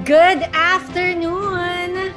Good afternoon!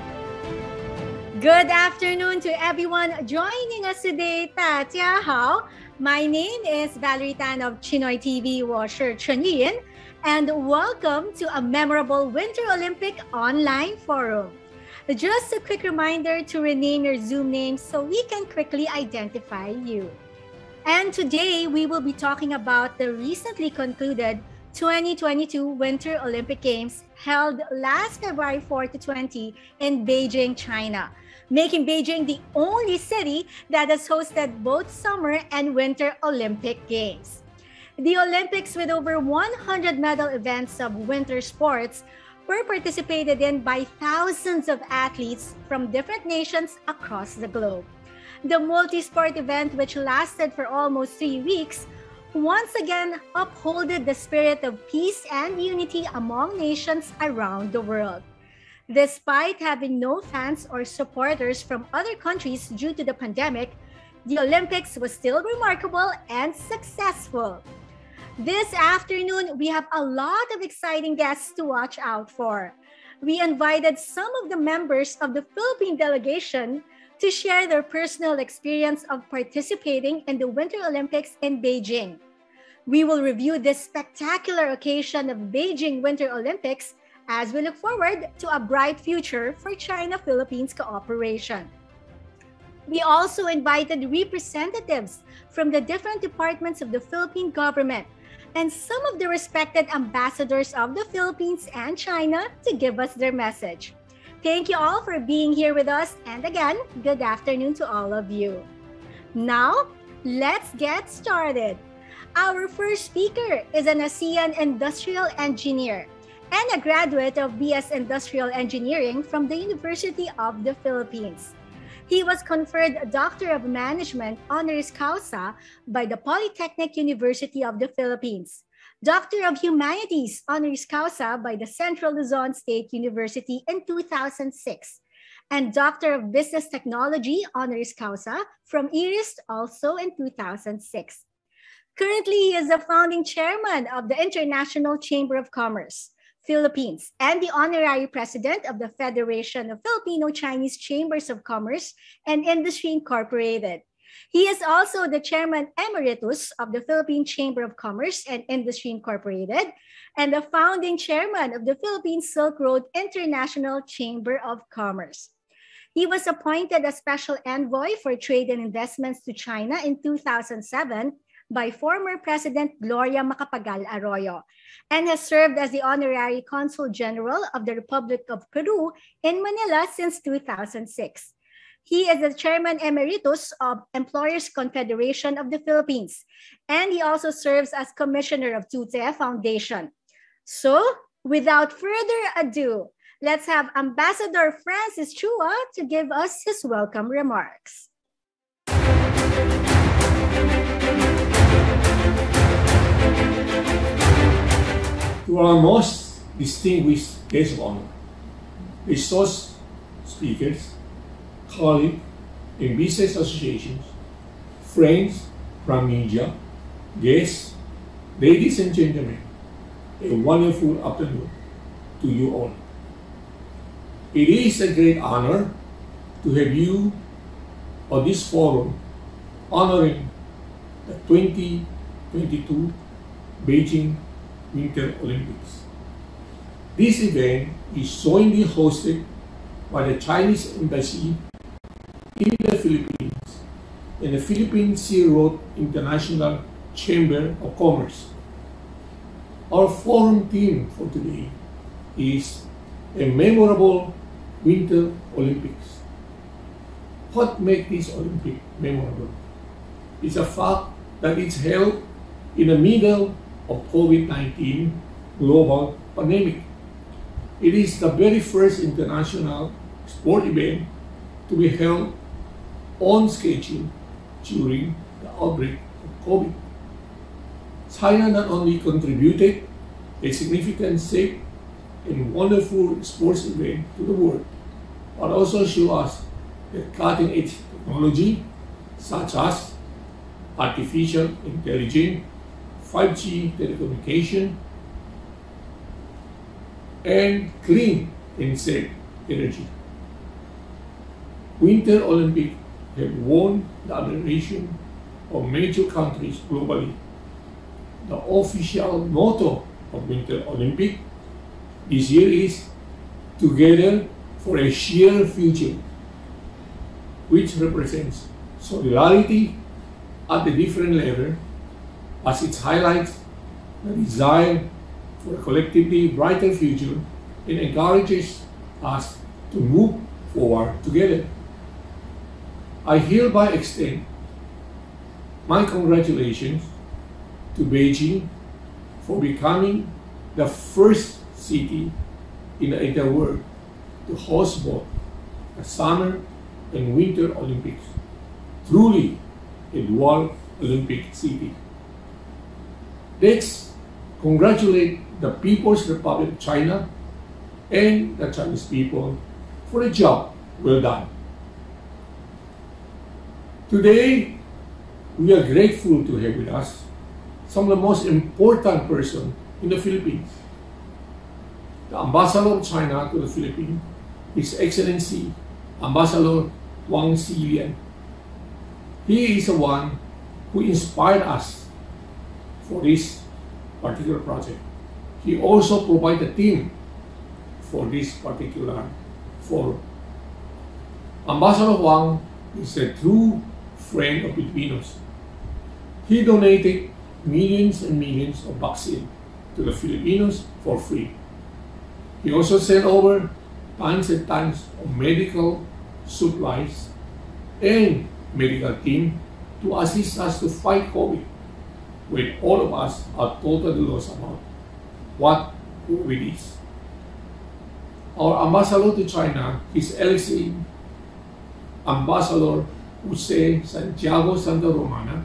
Good afternoon to everyone joining us today. 大家好, my name is Valerie Tan of Chinoy TV, 我是陈玉莹, and welcome to a memorable Winter Olympic online forum. Just a quick reminder to rename your Zoom name so we can quickly identify you. And today we will be talking about the recently concluded 2022 Winter Olympic Games held last February 4 to 20 in Beijing, China, making Beijing the only city that has hosted both Summer and Winter Olympic Games. The Olympics, with over 100 medal events of winter sports, were participated in by thousands of athletes from different nations across the globe. The multi-sport event, which lasted for almost 3 weeks, once again upholded the spirit of peace and unity among nations around the world. Despite having no fans or supporters from other countries due to the pandemic, the Olympics was still remarkable and successful. This afternoon, we have a lot of exciting guests to watch out for. We invited some of the members of the Philippine delegation to share their personal experience of participating in the Winter Olympics in Beijing. We will review this spectacular occasion of Beijing Winter Olympics as we look forward to a bright future for China-Philippines cooperation. We also invited representatives from the different departments of the Philippine government and some of the respected ambassadors of the Philippines and China to give us their message. Thank you all for being here with us, and again, good afternoon to all of you. Now, let's get started. Our first speaker is an ASEAN industrial engineer and a graduate of BS Industrial Engineering from the University of the Philippines. He was conferred Doctor of Management honoris causa by the Polytechnic University of the Philippines, Doctor of Humanities honoris causa by the Central Luzon State University in 2006, and Doctor of Business Technology honoris causa from IRIS also in 2006. Currently, he is the founding chairman of the International Chamber of Commerce, Philippines, and the honorary president of the Federation of Filipino-Chinese Chambers of Commerce and Industry Incorporated. He is also the Chairman Emeritus of the Philippine Chamber of Commerce and Industry Incorporated and the founding Chairman of the Philippine Silk Road International Chamber of Commerce. He was appointed as Special Envoy for Trade and Investments to China in 2007 by former President Gloria Macapagal Arroyo and has served as the Honorary Consul General of the Republic of Peru in Manila since 2006. He is the Chairman Emeritus of Employers Confederation of the Philippines, and he also serves as Commissioner of Tute Foundation. So, without further ado, let's have Ambassador Francis Chua to give us his welcome remarks. To our most distinguished guest of honor, resource speakers, colleagues in business associations, friends from media, guests, ladies and gentlemen, a wonderful afternoon to you all. It is a great honor to have you on this forum honoring the 2022 Beijing Winter Olympics. This event is jointly hosted by the Chinese Embassy in the Philippines and the Philippine Sea Road International Chamber of Commerce. Our forum theme for today is a memorable Winter Olympics. What makes this Olympic memorable is the fact that it's held in the middle of COVID-19 global pandemic. It is the very first international sport event to be held on schedule during the outbreak of COVID. China not only contributed a significant, safe, and wonderful sports event to the world, but also show us that cutting-edge technology such as artificial intelligence, 5G telecommunication, and clean and safe energy. Winter Olympics have won the admiration of major countries globally. The official motto of Winter Olympics this year is "Together for a Shared Future," which represents solidarity at a different level, as it highlights the desire for a collectively brighter future and encourages us to move forward together. I hereby extend my congratulations to Beijing for becoming the first city in the entire world to host both the Summer and Winter Olympics. Truly a dual Olympic city. Let's congratulate the People's Republic of China and the Chinese people for a job well done. Today, we are grateful to have with us some of the most important persons in the Philippines. The Ambassador of China to the Philippines, His Excellency Ambassador Wang Xilian. He is the one who inspired us for this particular project. He also provided a team for this particular forum. Ambassador Wang is a true friend of Filipinos. He donated millions and millions of vaccine to the Filipinos for free. He also sent over tons and tons of medical supplies and medical team to assist us to fight COVID, when all of us are totally lost about what COVID is. Our ambassador to China, His Excellency Ambassador Jose Santiago Santa Romana,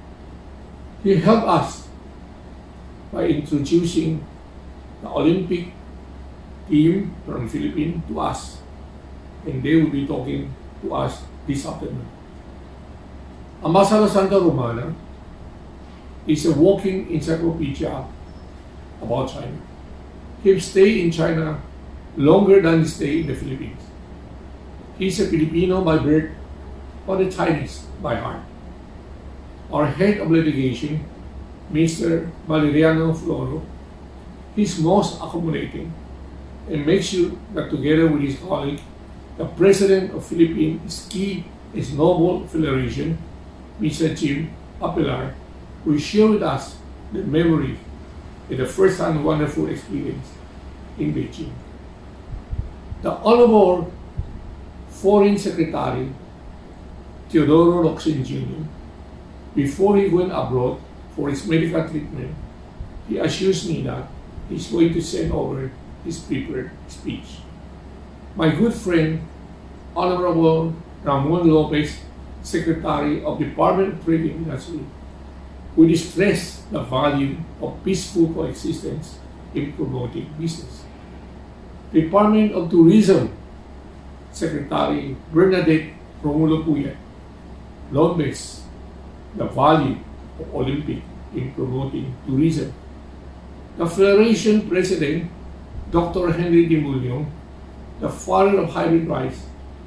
he helped us by introducing the Olympic team from Philippines to us, and they will be talking to us this afternoon. Ambassador Santa Romana is a walking encyclopedia about China. He stayed in China longer than he stayed in the Philippines. He's a Filipino by birth, but a Chinese by heart. Our head of delegation, Mr. Valeriano Floro, he's most accommodating and makes sure that together with his colleague, the President of Philippines Ski and Snowball Federation, Mr. Jim Apelar, will share with us the memory and the first-hand wonderful experience in Beijing. The Honorable Foreign Secretary Teodoro Locsin Jr., before he went abroad for his medical treatment, he assures me that he's going to send over his prepared speech. My good friend, Honorable Ramon Lopez, Secretary of Department of Trade and Industry, will stress the value of peaceful coexistence in promoting business. Department of Tourism Secretary Bernadette Romulo Puyat laments the value of Olympic in promoting tourism. The Federation President, Dr. Henry D. Mullyon, the father of hybrid rice,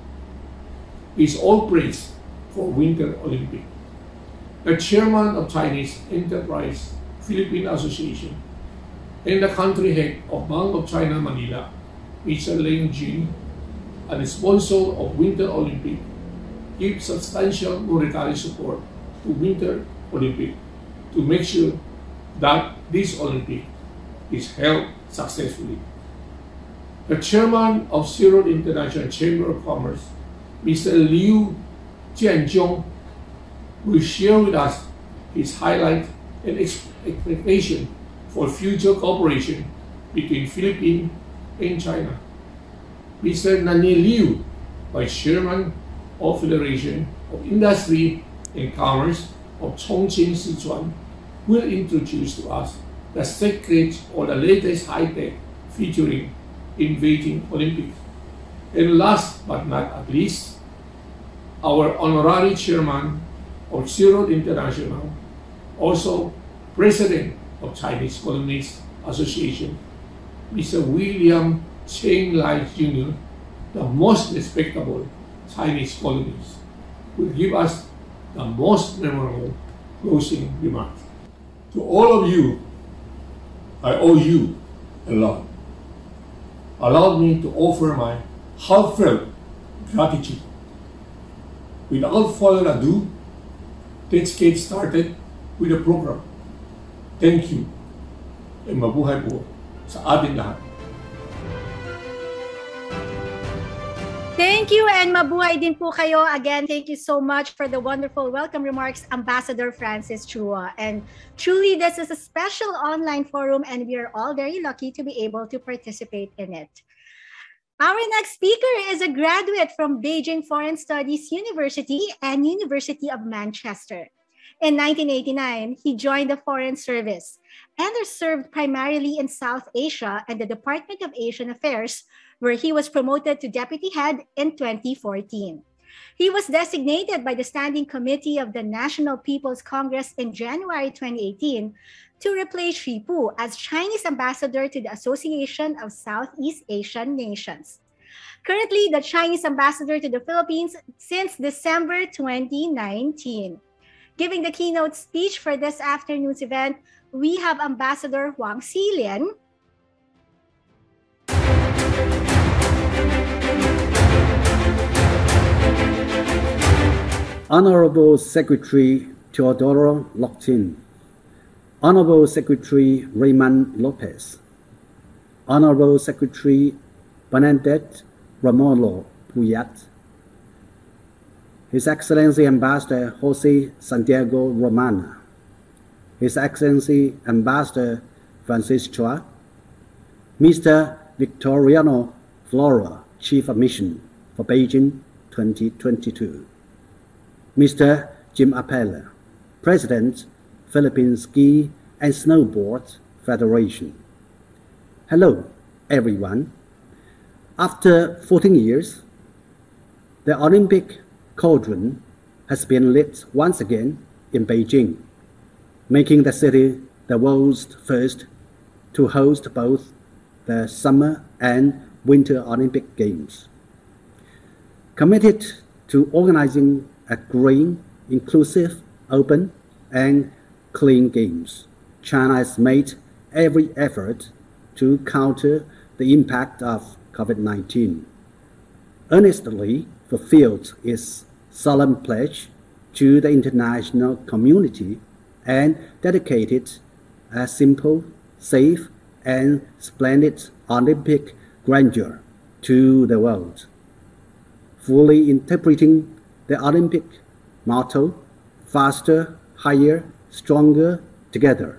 is all praise for Winter Olympic. The chairman of Chinese Enterprise Philippine Association and the country head of Bank of China Manila, Mr. Leng Jin, and the sponsor of Winter Olympic, give substantial monetary support to Winter Olympic to make sure that this Olympic is held successfully. The chairman of Zero International Chamber of Commerce, Mr. Liu Jianzhong, will share with us his highlights and expectation for future cooperation between Philippines and China. Mr. Nani Liu, Vice Chairman of Federation of Industry and Commerce of Chongqing, Sichuan, will introduce to us the secrets or the latest high-tech featuring in Beijing Olympics. And last but not least, our honorary chairman of Zero International, also president of Chinese Columnists Association, Mr. William Cheng Lai Jr., the most respectable Chinese columnist, will give us the most memorable closing remarks. To all of you, I owe you a lot. Allow me to offer my heartfelt gratitude. Without further ado, let's get started with the program. Thank you, and mabuhay po sa ating lahat. Thank you and mabuhay din po kayo. Again, thank you so much for the wonderful welcome remarks, Ambassador Francis Chua. And truly, this is a special online forum and we are all very lucky to be able to participate in it. Our next speaker is a graduate from Beijing Foreign Studies University and University of Manchester. In 1989, he joined the Foreign Service and served primarily in South Asia and the Department of Asian Affairs, where he was promoted to deputy head in 2014. He was designated by the Standing Committee of the National People's Congress in January 2018 to replace Xi Pu as Chinese ambassador to the Association of Southeast Asian Nations. Currently, the Chinese ambassador to the Philippines since December 2019. Giving the keynote speech for this afternoon's event, we have Ambassador Huang Xilian, Honorable Secretary Teodoro Loctin, Honorable Secretary Raymond Lopez, Honorable Secretary Bernadette Romolo Puyat, His Excellency Ambassador Jose Santiago Romana, His Excellency Ambassador Francis Chua, Mr. Victoriano Flora, Chief of Mission for Beijing 2022, Mr. Jim Appella, President, Philippine Ski and Snowboard Federation. Hello, everyone. After 14 years, the Olympic cauldron has been lit once again in Beijing, making the city the world's first to host both the Summer and Winter Olympic Games. Committed to organizing a green, inclusive, open, and clean games, China has made every effort to counter the impact of COVID-19, earnestly fulfilled its solemn pledge to the international community, and dedicated a simple, safe, and splendid Olympic grandeur to the world, fully interpreting the Olympic motto, faster, higher, stronger, together.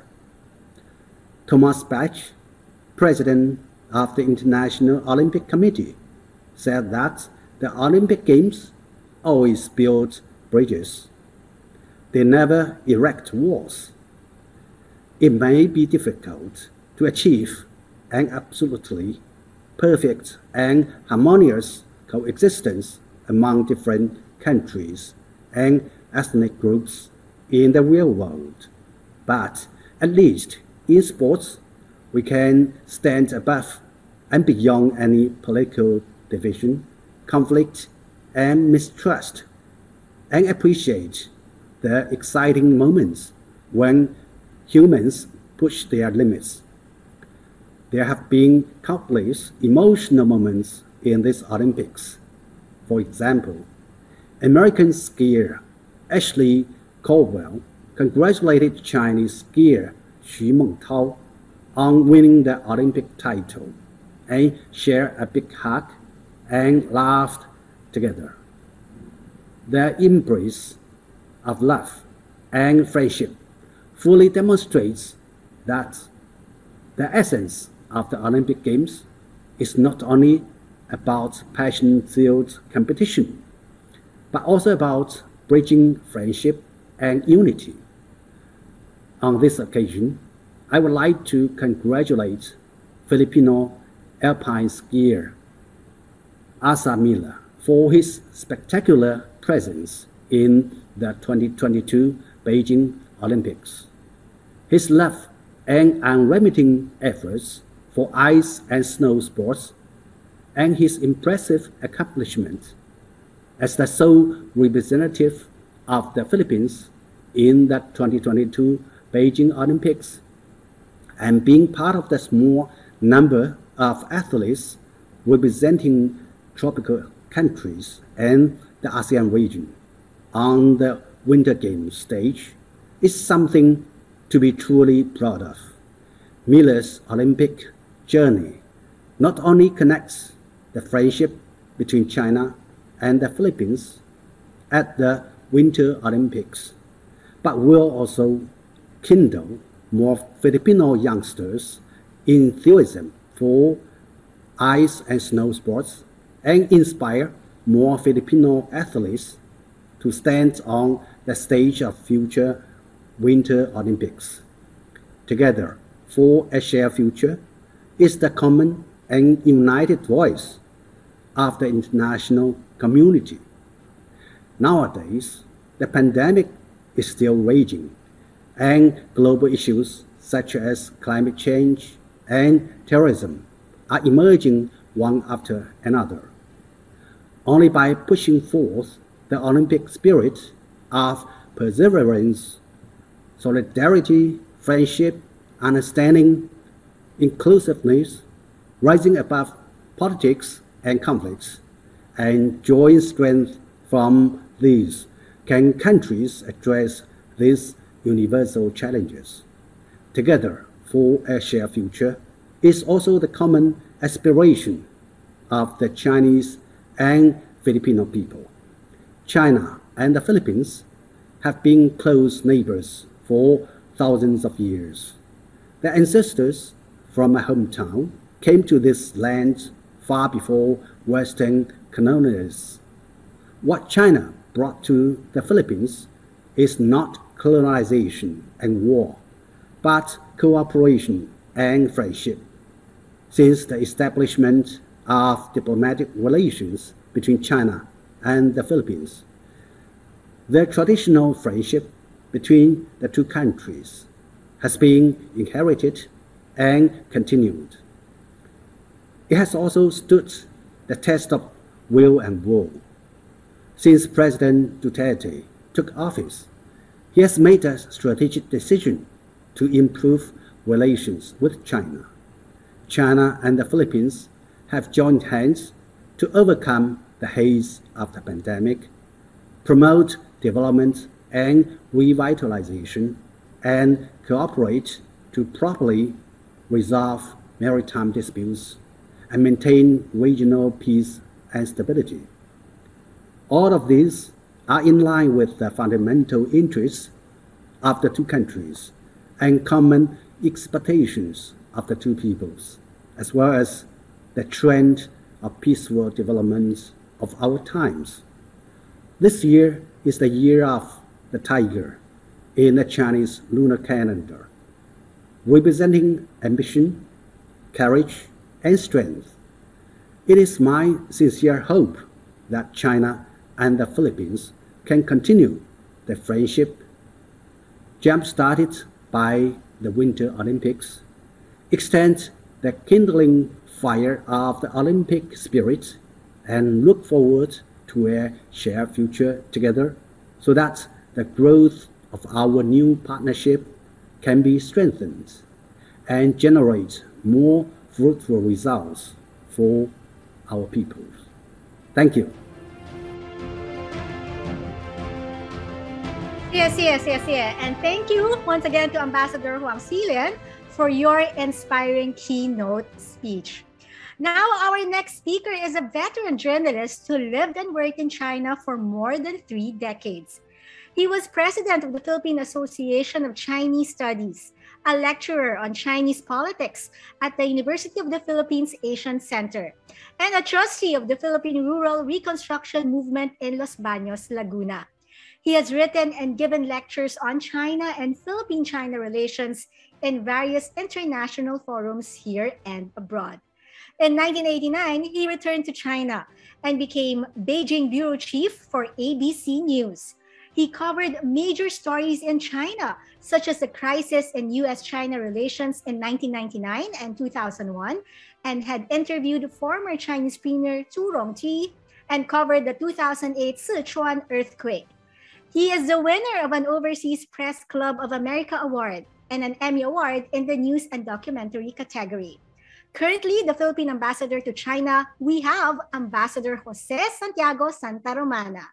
Thomas Bach, President of the International Olympic Committee, said that the Olympic Games always build bridges. They never erect walls. It may be difficult to achieve an absolutely perfect and harmonious coexistence among different countries and ethnic groups in the real world, but at least in sports, we can stand above and beyond any political division, conflict, and mistrust, and appreciate the exciting moments when humans push their limits. There have been countless emotional moments in these Olympics. For example, American skier Ashley Caldwell congratulated Chinese skier Xu Mengtao on winning the Olympic title and shared a big hug and laughed together. Their embrace of love and friendship fully demonstrates that the essence of the Olympic Games is not only about passion-filled competition, but also about bridging friendship and unity. On this occasion, I would like to congratulate Filipino alpine skier Asa Miller for his spectacular presence in the 2022 Beijing Olympics. His love and unremitting efforts for ice and snow sports, and his impressive accomplishment as the sole representative of the Philippines in the 2022 Beijing Olympics, and being part of the small number of athletes representing tropical countries and the ASEAN region on the Winter Games stage is something to be truly proud of. Miller's Olympic journey not only connects the friendship between China and the Philippines at the Winter Olympics, but will also kindle more Filipino youngsters' enthusiasm for ice and snow sports and inspire more Filipino athletes to stand on the stage of future Winter Olympics. Together for a shared future is the common and united voice of the international community. Nowadays, the pandemic is still raging, and global issues such as climate change and terrorism are emerging one after another. Only by pushing forth the Olympic spirit of perseverance, solidarity, friendship, understanding, inclusiveness, rising above politics and conflicts, and drawing strength from these, can countries address these universal challenges. Together for a shared future is also the common aspiration of the Chinese and Filipino people. China and the Philippines have been close neighbors for thousands of years. Their ancestors from my hometown came to this land far before Western colonialists. What China brought to the Philippines is not colonization and war, but cooperation and friendship. Since the establishment of diplomatic relations between China and the Philippines, the traditional friendship between the two countries has been inherited and continued. It has also stood the test of will and woe. Since President Duterte took office, he has made a strategic decision to improve relations with China. China and the Philippines have joined hands to overcome the haze of the pandemic, promote development and revitalization, and cooperate to properly resolve maritime disputes and maintain regional peace and stability. All of these are in line with the fundamental interests of the two countries and common expectations of the two peoples, as well as the trend of peaceful development of our times. This year is the year of the tiger in the Chinese lunar calendar, representing ambition, courage, and strength. It is my sincere hope that China and the Philippines can continue the friendship jump-started by the Winter Olympics, extend the kindling fire of the Olympic spirit, and look forward to a shared future together so that the growth of our new partnership can be strengthened and generate more fruitful results for our peoples. Thank you. Yes. And thank you once again to Ambassador Huang Xilian for your inspiring keynote speech. Now, our next speaker is a veteran journalist who lived and worked in China for more than 3 decades. He was president of the Philippine Association of Chinese Studies, a lecturer on Chinese politics at the University of the Philippines Asian Center, and a trustee of the Philippine Rural Reconstruction Movement in Los Baños, Laguna. He has written and given lectures on China and Philippine-China relations in various international forums here and abroad. In 1989, he returned to China and became Beijing bureau chief for ABC News. He covered major stories in China, such as the crisis in US-China relations in 1999 and 2001, and had interviewed former Chinese Premier Zhu Rongji and covered the 2008 Sichuan earthquake. He is the winner of an Overseas Press Club of America Award and an Emmy Award in the News and Documentary category. Currently, the Philippine ambassador to China, we have Ambassador Jose Santiago Santa Romana.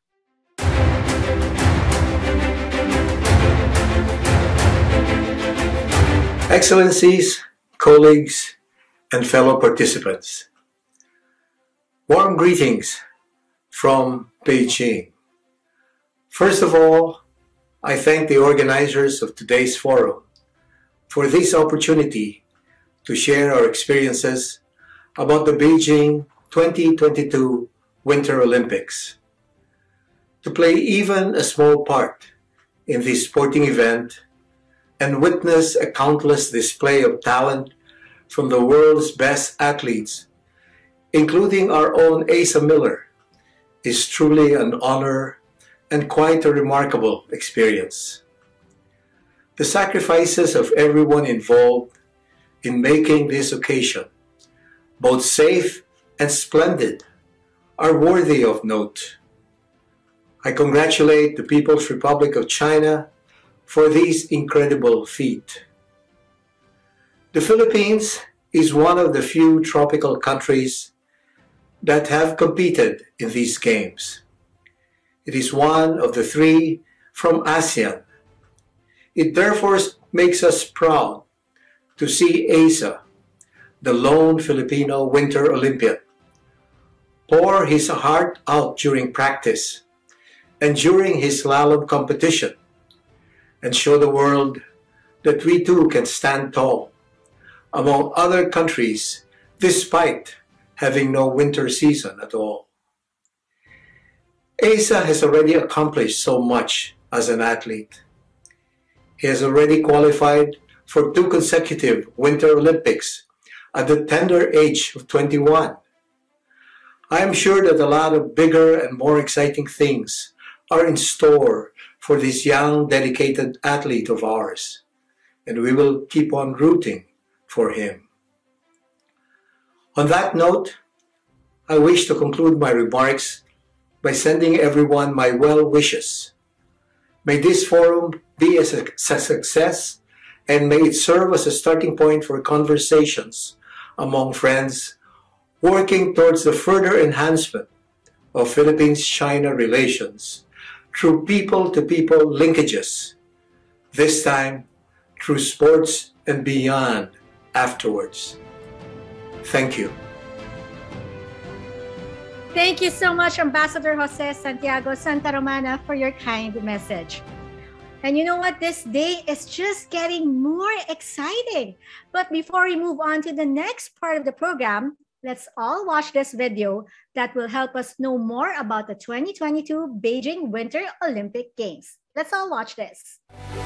Excellencies, colleagues, and fellow participants, warm greetings from Beijing. First of all, I thank the organizers of today's forum for this opportunity to share our experiences about the Beijing 2022 Winter Olympics. To play even a small part in this sporting event and witness a countless display of talent from the world's best athletes, including our own Asa Miller, is truly an honor and quite a remarkable experience. The sacrifices of everyone involved in making this occasion both safe and splendid are worthy of note. I congratulate the People's Republic of China for this incredible feat. The Philippines is one of the few tropical countries that have competed in these games. It is one of the 3 from ASEAN. It therefore makes us proud to see Asa, the lone Filipino Winter Olympian, pour his heart out during practice and during his slalom competition, and show the world that we too can stand tall among other countries despite having no winter season at all. Asa has already accomplished so much as an athlete. He has already qualified for 2 consecutive Winter Olympics at the tender age of 21. I am sure that a lot of bigger and more exciting things are in store for this young, dedicated athlete of ours, and we will keep on rooting for him. On that note, I wish to conclude my remarks by sending everyone my well wishes. May this forum be a success, and may it serve as a starting point for conversations among friends working towards the further enhancement of Philippines-China relations through people-to-people linkages, this time through sports and beyond afterwards. Thank you. Thank you so much, Ambassador Jose Santiago Santa Romana, for your kind message. And you know what? This day is just getting more exciting. But before we move on to the next part of the program, let's all watch this video that will help us know more about the 2022 Beijing Winter Olympic Games. Let's all watch this.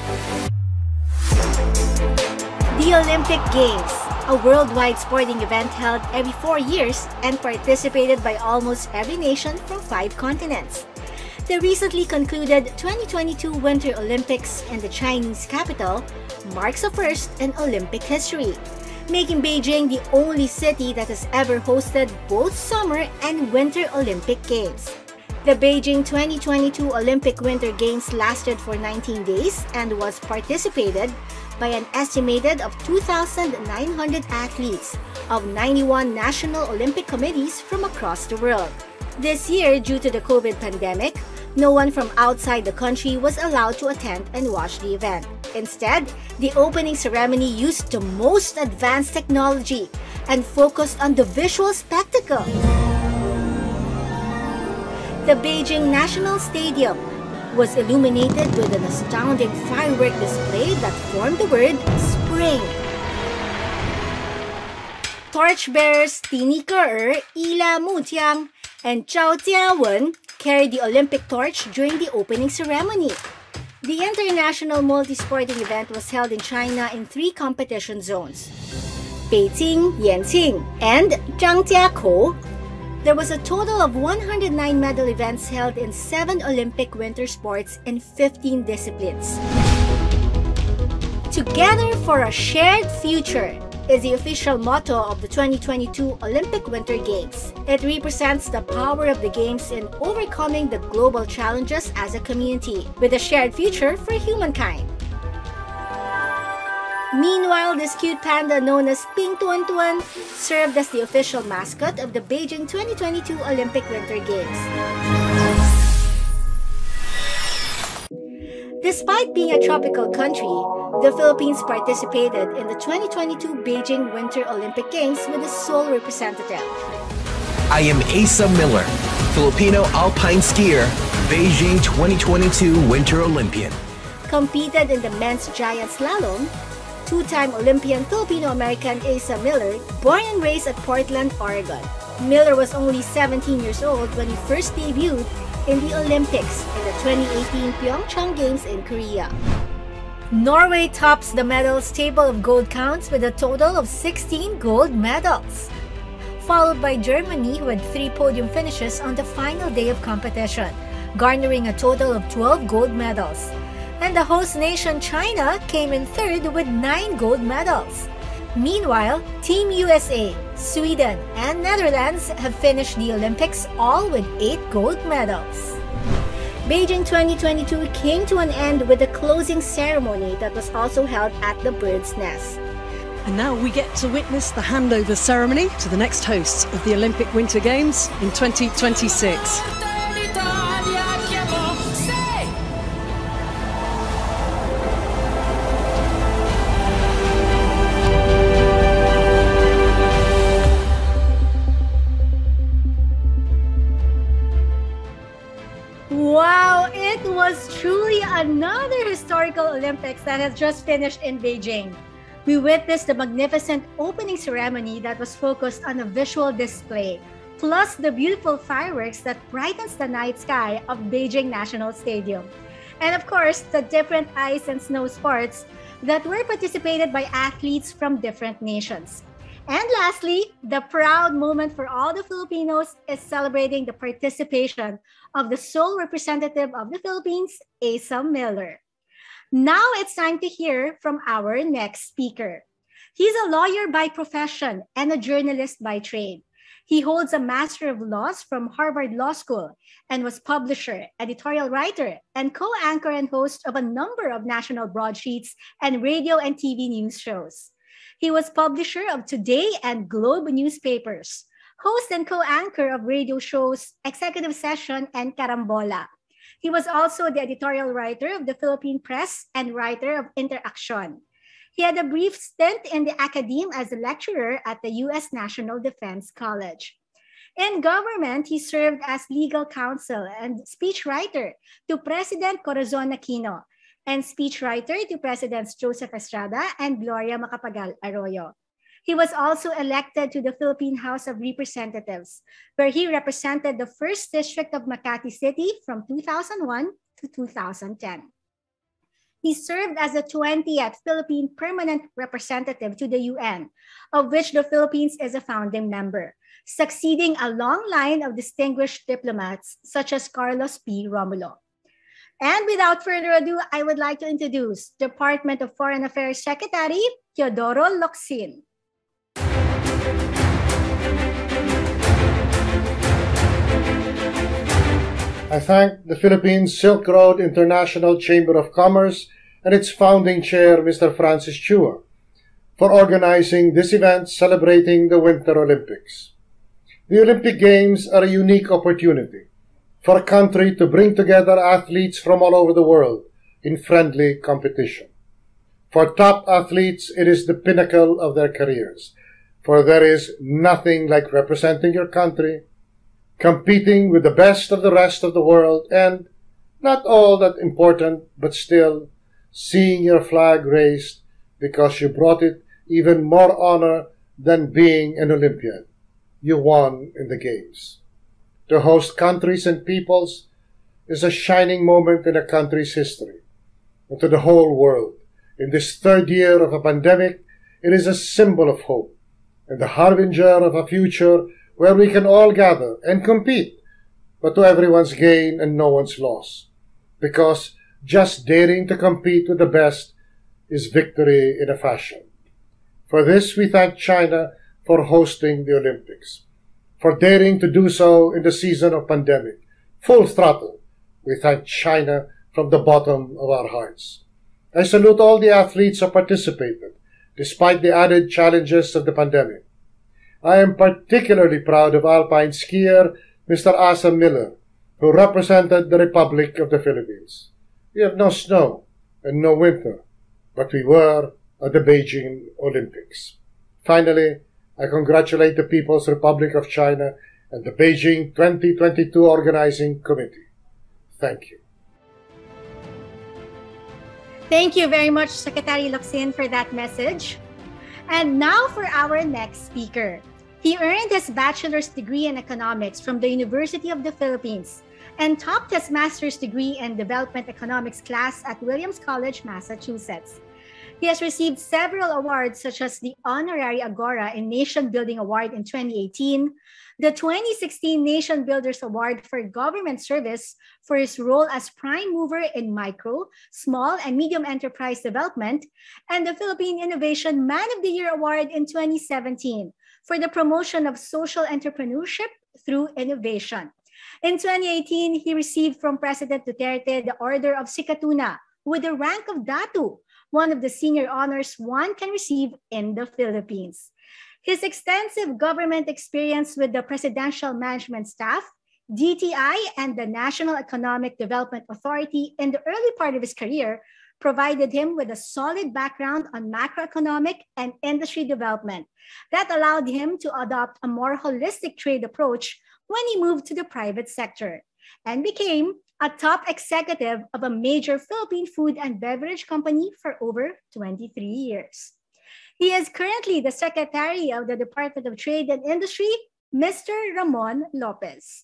The Olympic Games, a worldwide sporting event held every 4 years and participated by almost every nation from 5 continents. The recently concluded 2022 Winter Olympics in the Chinese capital marks a first in Olympic history, making Beijing the only city that has ever hosted both Summer and Winter Olympic Games. The Beijing 2022 Olympic Winter Games lasted for 19 days and was participated by an estimated of 2,900 athletes of 91 national Olympic committees from across the world. This year, due to the COVID pandemic, no one from outside the country was allowed to attend and watch the event. Instead, the opening ceremony used the most advanced technology and focused on the visual spectacle. The Beijing National Stadium was illuminated with an astounding firework display that formed the word spring. Torchbearers Tini Ke, Ila Mutiang, and Zhao Jiawen carried the Olympic torch during the opening ceremony. The international multi-sporting event was held in China in 3 competition zones: Beijing, Yanqing, and Zhangjiakou. There was a total of 109 medal events held in 7 Olympic winter sports in 15 disciplines. Together for a shared future is the official motto of the 2022 Olympic Winter Games. It represents the power of the Games in overcoming the global challenges as a community, with a shared future for humankind. Meanwhile, this cute panda known as Ping Tuan Tuan served as the official mascot of the Beijing 2022 Olympic Winter Games. Despite being a tropical country, the Philippines participated in the 2022 Beijing Winter Olympic Games with a sole representative. I am Asa Miller, Filipino alpine skier, Beijing 2022 Winter Olympian. Competed in the men's giant slalom, two-time Olympian Filipino-American Asa Miller, born and raised at Portland, Oregon. Miller was only 17 years old when he first debuted in the Olympics in the 2018 Pyeongchang Games in Korea. Norway tops the medals table of gold counts with a total of 16 gold medals, followed by Germany, who had 3 podium finishes on the final day of competition, garnering a total of 12 gold medals. And the host nation China came in third with 9 gold medals. Meanwhile, Team USA, Sweden, and Netherlands have finished the Olympics all with 8 gold medals. Beijing 2022 came to an end with a closing ceremony that was also held at the Bird's Nest. And now we get to witness the handover ceremony to the next hosts of the Olympic Winter Games in 2026. Wow, it was truly another historical Olympics that has just finished in Beijing. We witnessed the magnificent opening ceremony that was focused on a visual display, plus the beautiful fireworks that brightens the night sky of Beijing National Stadium. And of course, the different ice and snow sports that were participated by athletes from different nations. And lastly, the proud moment for all the Filipinos is celebrating the participation of the sole representative of the Philippines, Asa Miller. Now it's time to hear from our next speaker. He's a lawyer by profession and a journalist by trade. He holds a Master of Laws from Harvard Law School and was publisher, editorial writer, and co-anchor and host of a number of national broadsheets and radio and TV news shows. He was publisher of Today and Globe newspapers, host and co-anchor of radio shows Executive Session and Carambola. He was also the editorial writer of the Philippine Press and writer of Interaction. He had a brief stint in the academe as a lecturer at the U.S. National Defense College. In government, he served as legal counsel and speechwriter to President Corazon Aquino, and speechwriter to Presidents Joseph Estrada and Gloria Macapagal Arroyo. He was also elected to the Philippine House of Representatives, where he represented the 1st District of Makati City from 2001 to 2010. He served as the 20th Philippine Permanent Representative to the UN, of which the Philippines is a founding member, succeeding a long line of distinguished diplomats such as Carlos P. Romulo. And without further ado, I would like to introduce Department of Foreign Affairs Secretary Teodoro Locsin. I thank the Philippines Silk Road International Chamber of Commerce and its founding chair, Mr. Francis Chua, for organizing this event celebrating the Winter Olympics. The Olympic Games are a unique opportunity for a country to bring together athletes from all over the world in friendly competition. For top athletes, it is the pinnacle of their careers, for there is nothing like representing your country, competing with the best of the rest of the world, and, not all that important, but still, seeing your flag raised because you brought it even more honor than being an Olympian. You won in the Games. To host countries and peoples is a shining moment in a country's history. And to the whole world, in this 3rd year of a pandemic, it is a symbol of hope and the harbinger of a future where we can all gather and compete, but to everyone's gain and no one's loss. Because just daring to compete with the best is victory in a fashion. For this, we thank China for hosting the Olympics, for daring to do so in the season of pandemic, full throttle. We thank China from the bottom of our hearts. I salute all the athletes who participated, despite the added challenges of the pandemic. I am particularly proud of alpine skier Mr. Asa Miller, who represented the Republic of the Philippines. We have no snow and no winter, but we were at the Beijing Olympics. Finally, I congratulate the People's Republic of China and the Beijing 2022 Organizing Committee. Thank you. Thank you very much, Secretary Locsin, for that message. And now for our next speaker. He earned his bachelor's degree in economics from the University of the Philippines and topped his master's degree in development economics class at Williams College, Massachusetts. He has received several awards such as the Honorary Agora in Nation Building Award in 2018, the 2016 Nation Builders Award for Government Service for his role as prime mover in micro, small, and medium enterprise development, and the Philippine Innovation Man of the Year Award in 2017 for the promotion of social entrepreneurship through innovation. In 2018, he received from President Duterte the Order of Sikatuna with the rank of Datu, one of the senior honors one can receive in the Philippines. His extensive government experience with the Presidential Management Staff, DTI, and the National Economic Development Authority in the early part of his career provided him with a solid background on macroeconomic and industry development that allowed him to adopt a more holistic trade approach when he moved to the private sector and became a top executive of a major Philippine food and beverage company for over 23 years. He is currently the Secretary of the Department of Trade and Industry, Mr. Ramon Lopez.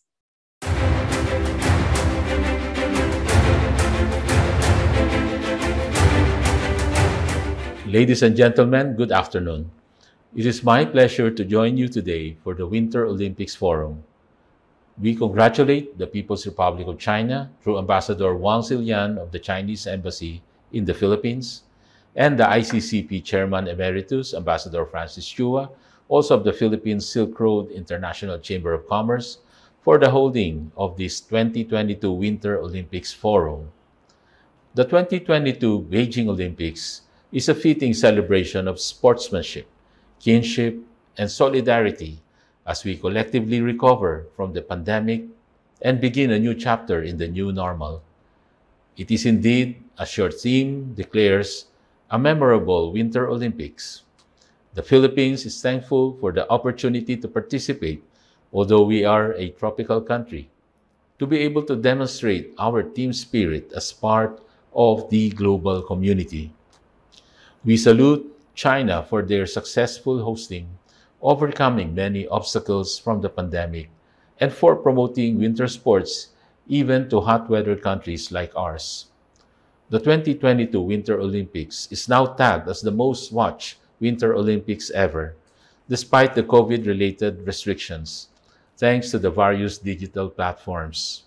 Ladies and gentlemen, good afternoon. It is my pleasure to join you today for the Winter Olympics Forum. We congratulate the People's Republic of China through Ambassador Wang Zilian of the Chinese Embassy in the Philippines and the ICCP Chairman Emeritus, Ambassador Francis Chua, also of the Philippine Silk Road International Chamber of Commerce, for the holding of this 2022 Winter Olympics Forum. The 2022 Beijing Olympics is a fitting celebration of sportsmanship, kinship, and solidarity as we collectively recover from the pandemic and begin a new chapter in the new normal. It is indeed, as your theme declares, a memorable Winter Olympics. The Philippines is thankful for the opportunity to participate, although we are a tropical country, to be able to demonstrate our team spirit as part of the global community. We salute China for their successful hosting, overcoming many obstacles from the pandemic, and for promoting winter sports even to hot weather countries like ours. The 2022 Winter Olympics is now tagged as the most watched Winter Olympics ever, despite the COVID-related restrictions, thanks to the various digital platforms.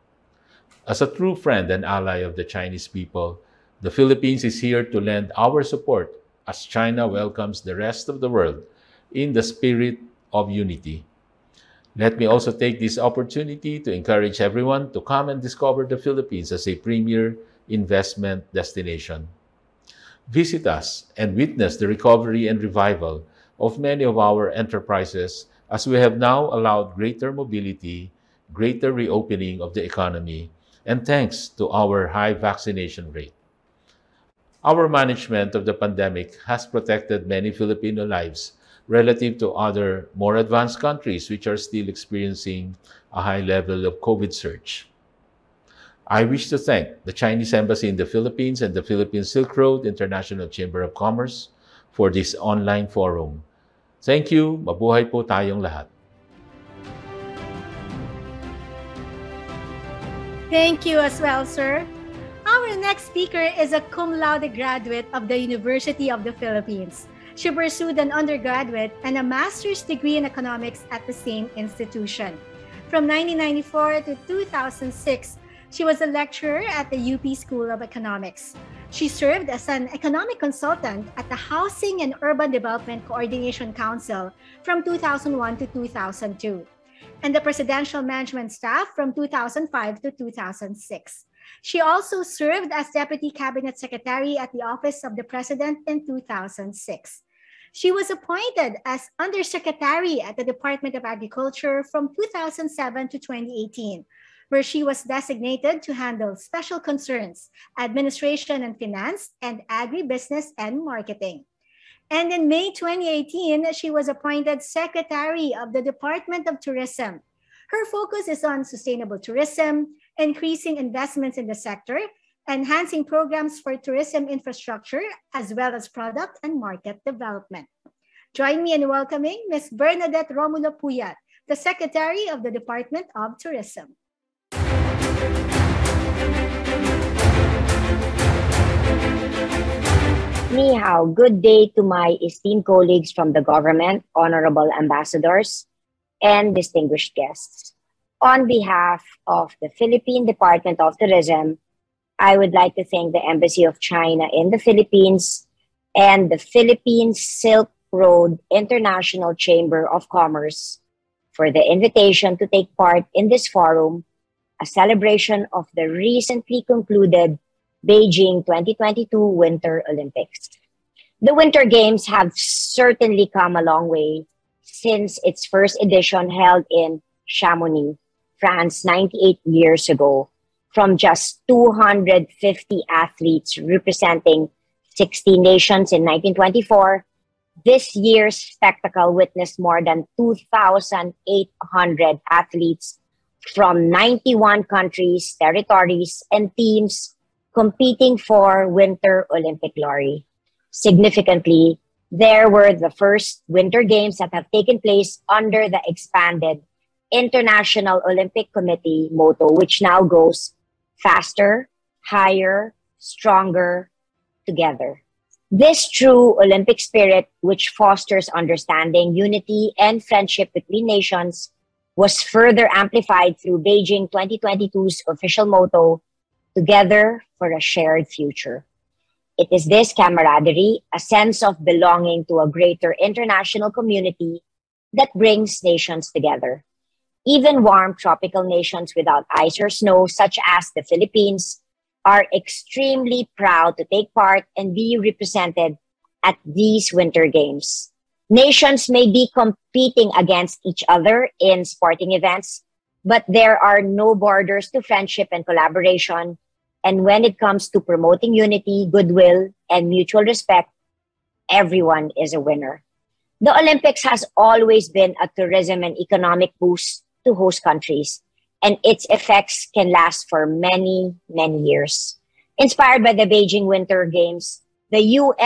As a true friend and ally of the Chinese people, the Philippines is here to lend our support as China welcomes the rest of the world in the spirit of unity. Let me also take this opportunity to encourage everyone to come and discover the Philippines as a premier investment destination. Visit us and witness the recovery and revival of many of our enterprises as we have now allowed greater mobility, greater reopening of the economy, and thanks to our high vaccination rate. Our management of the pandemic has protected many Filipino lives relative to other more advanced countries which are still experiencing a high level of COVID surge. I wish to thank the Chinese Embassy in the Philippines and the Philippine Silk Road International Chamber of Commerce for this online forum. Thank you. Mabuhay po tayong lahat. Thank you as well, sir. Our next speaker is a cum laude graduate of the University of the Philippines. She pursued an undergraduate and a master's degree in economics at the same institution. From 1994 to 2006, she was a lecturer at the UP School of Economics. She served as an economic consultant at the Housing and Urban Development Coordination Council from 2001 to 2002, and the Presidential Management Staff from 2005 to 2006. She also served as Deputy Cabinet Secretary at the Office of the President in 2006. She was appointed as Undersecretary at the Department of Agriculture from 2007 to 2018, where she was designated to handle special concerns, administration and finance, and agribusiness and marketing. And in May 2018, she was appointed Secretary of the Department of Tourism. Her focus is on sustainable tourism, increasing investments in the sector, enhancing programs for tourism infrastructure, as well as product and market development. Join me in welcoming Ms. Bernadette Romulo Puyat, the Secretary of the Department of Tourism. 你好, good day to my esteemed colleagues from the government, honorable ambassadors, and distinguished guests. On behalf of the Philippine Department of Tourism, I would like to thank the Embassy of China in the Philippines and the Philippine Silk Road International Chamber of Commerce for the invitation to take part in this forum, a celebration of the recently concluded Beijing 2022 Winter Olympics. The Winter Games have certainly come a long way since its first edition held in Chamonix, France 98 years ago, from just 250 athletes representing 60 nations in 1924. This year's spectacle witnessed more than 2,800 athletes from 91 countries, territories, and teams competing for Winter Olympic glory. Significantly, there were the first Winter Games that have taken place under the expanded International Olympic Committee motto, which now goes faster, higher, stronger, together. This true Olympic spirit, which fosters understanding, unity, and friendship between nations, was further amplified through Beijing 2022's official motto, together for a shared future. It is this camaraderie, a sense of belonging to a greater international community, that brings nations together. Even warm tropical nations without ice or snow, such as the Philippines, are extremely proud to take part and be represented at these Winter Games. Nations may be competing against each other in sporting events, but there are no borders to friendship and collaboration. And when it comes to promoting unity, goodwill, and mutual respect, everyone is a winner. The Olympics has always been a tourism and economic boost to host countries, and its effects can last for many, many years. Inspired by the Beijing Winter Games, the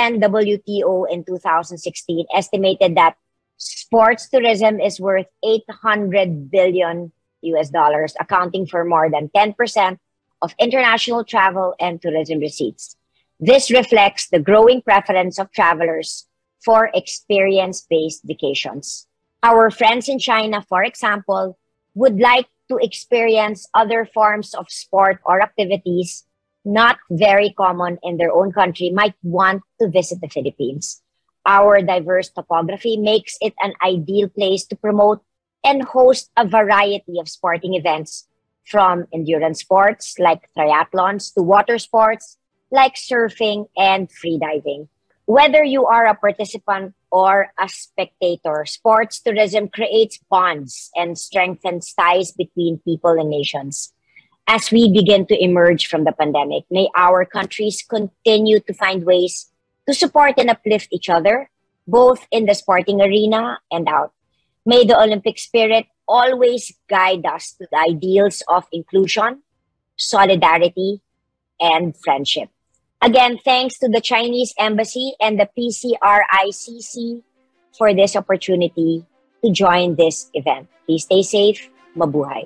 UNWTO in 2016 estimated that sports tourism is worth $800 billion, accounting for more than 10% of international travel and tourism receipts. This reflects the growing preference of travelers for experience-based vacations. Our friends in China, for example, would like to experience other forms of sport or activities not very common in their own country, might want to visit the Philippines. Our diverse topography makes it an ideal place to promote and host a variety of sporting events, from endurance sports like triathlons to water sports like surfing and freediving. Whether you are a participant or a spectator, sports tourism creates bonds and strengthens ties between people and nations. As we begin to emerge from the pandemic, may our countries continue to find ways to support and uplift each other, both in the sporting arena and out. May the Olympic spirit always guide us to the ideals of inclusion, solidarity, and friendship. Again, thanks to the Chinese Embassy and the PCRICC for this opportunity to join this event. Please stay safe. Mabuhay.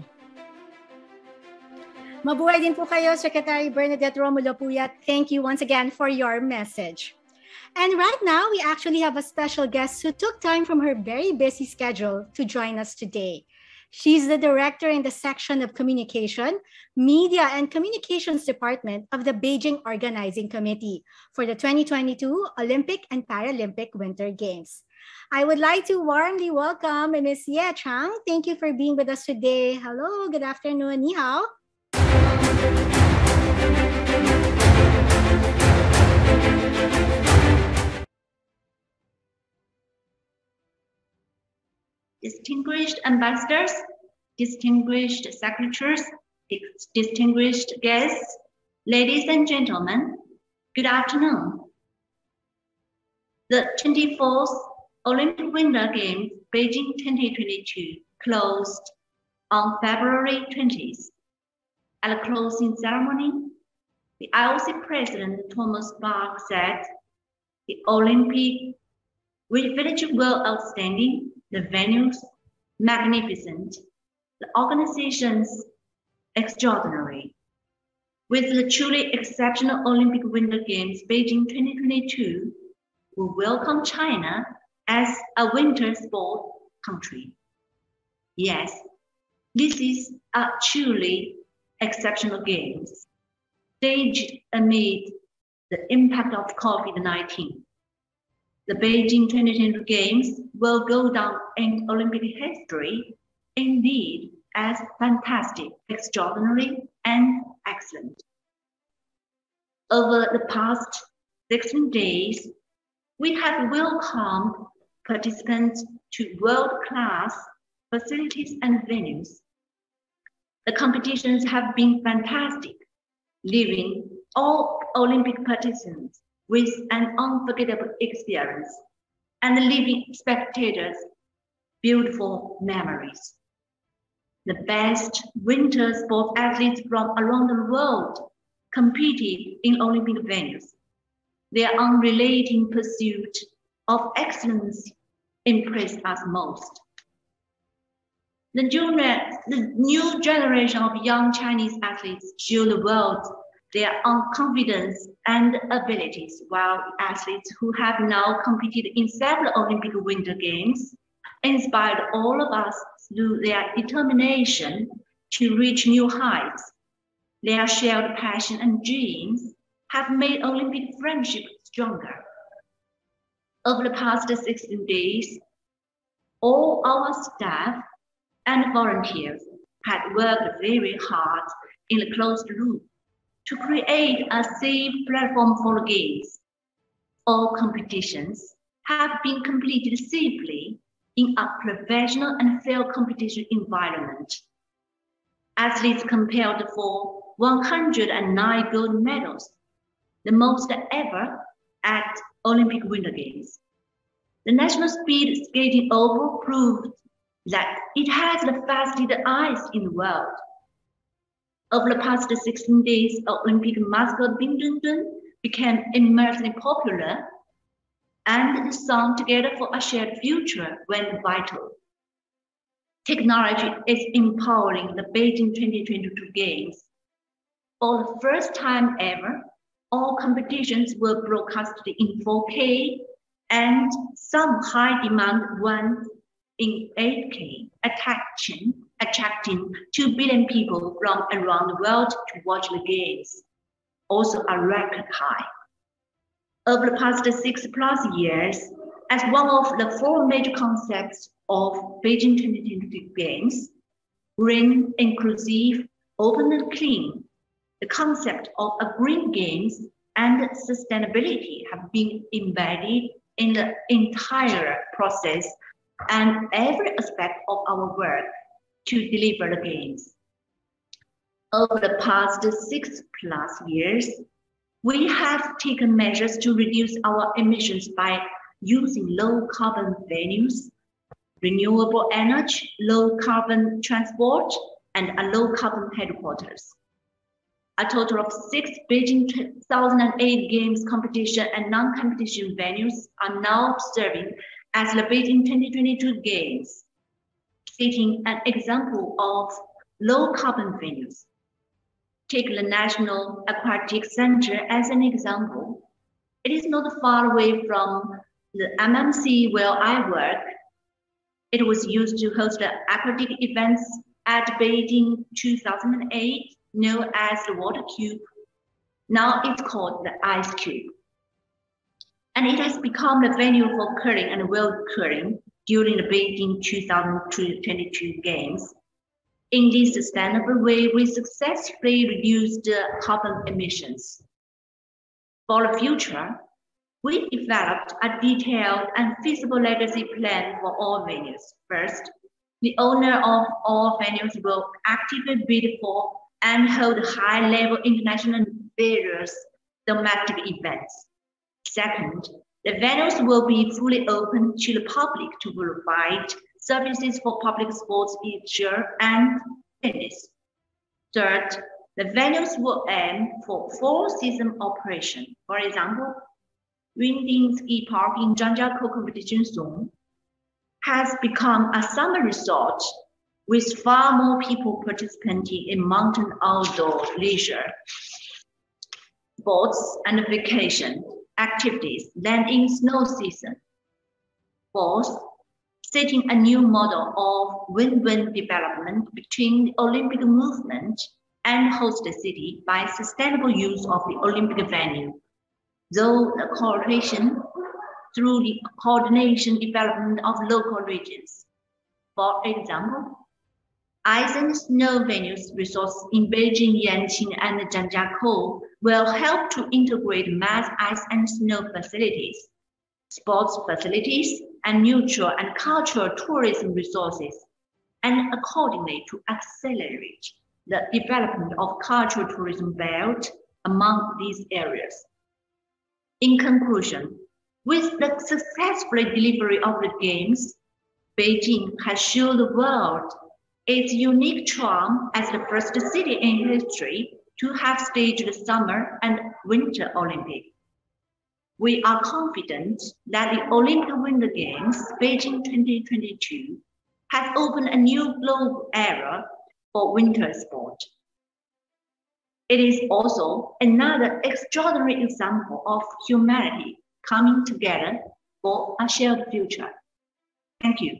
Mabuhay din po kayo, Secretary Bernadette Romulo Puyat. Thank you once again for your message. And right now, we actually have a special guest who took time from her very busy schedule to join us today. She's the director in the section of communication, media, and communications department of the Beijing Organizing Committee for the 2022 Olympic and Paralympic Winter Games. I would like to warmly welcome Ms. Ye Chang. Thank you for being with us today. Hello, good afternoon. Ni hao. Distinguished ambassadors, distinguished secretaries, distinguished guests, ladies and gentlemen, good afternoon. The 24th Olympic Winter Games Beijing 2022 closed on February 20th. At the closing ceremony, the IOC President Thomas Bach said, the Olympic Village were outstanding, the venues magnificent, the organizations extraordinary. With the truly exceptional Olympic Winter Games Beijing 2022, we welcome China as a winter sport country. Yes, this is a truly exceptional games, staged amid the impact of COVID-19. The Beijing 2022 Games will go down in Olympic history, indeed, as fantastic, extraordinary, and excellent. Over the past 16 days, we have welcomed participants to world-class facilities and venues. The competitions have been fantastic, leaving all Olympic participants with an unforgettable experience and leaving spectators beautiful memories. The best winter sport athletes from around the world competed in Olympic venues. Their unrelenting pursuit of excellence impressed us most. The new generation of young Chinese athletes show the world their own confidence and abilities, while athletes who have now competed in several Olympic Winter Games inspired all of us through their determination to reach new heights. Their shared passion and dreams have made Olympic friendship stronger. Over the past 16 days, all our staff and volunteers had worked very hard in a closed room to create a safe platform for games. All competitions have been completed safely in a professional and fair competition environment. Athletes competed for 109 gold medals, the most ever at Olympic Winter Games. The national speed skating oval proved that it has the fastest ice in the world. Over the past 16 days, Olympic mascot badminton became immensely popular, and the song "Together for a Shared Future" went vital. Technology is empowering the Beijing 2022 Games. For the first time ever, all competitions were broadcasted in 4K and some high-demand ones in 8K, attracting 2 billion people from around the world to watch the games, also a record high. Over the past 6+ years, as one of the 4 major concepts of Beijing 2022 Games, green, inclusive, open and clean, the concept of a green games and sustainability have been embedded in the entire process and every aspect of our work to deliver the games. Over the past 6+ years, we have taken measures to reduce our emissions by using low carbon venues, renewable energy, low carbon transport, and a low carbon headquarters. A total of 6 Beijing 2008 Games competition and non-competition venues are now serving as the Beijing 2022 Games, setting an example of low carbon venues. Take the National Aquatic Center as an example. It is not far away from the MMC where I work. It was used to host the aquatic events at Beijing 2008, known as the Water Cube. Now it's called the Ice Cube. And it has become the venue for curling and world curling during the Beijing 2022 Games. In this sustainable way, we successfully reduced carbon emissions. For the future, we developed a detailed and feasible legacy plan for all venues. First, the owner of all venues will actively bid for and hold high-level international various domestic events. Second, the venues will be fully open to the public to provide services for public sports, leisure, and tennis. Third, the venues will aim for full-season operation. For example, Winding Ski Park in Zhangjiakou Competition Zone has become a summer resort with far more people participating in mountain outdoor leisure, sports, and vacation activities than in snow season. Fourth, setting a new model of win-win development between the Olympic movement and host city by sustainable use of the Olympic venue, though the cooperation through the coordination development of local regions. For example, ice and snow venues resources in Beijing, Yanqing, and Zhangjiakou will help to integrate mass ice and snow facilities, sports facilities, and neutral and cultural tourism resources, and accordingly to accelerate the development of cultural tourism belt among these areas. In conclusion, with the successful delivery of the Games, Beijing has shown the world its unique charm as the first city in history to have staged the Summer and Winter Olympics. We are confident that the Olympic Winter Games, Beijing 2022, has opened a new global era for winter sport. It is also another extraordinary example of humanity coming together for a shared future. Thank you.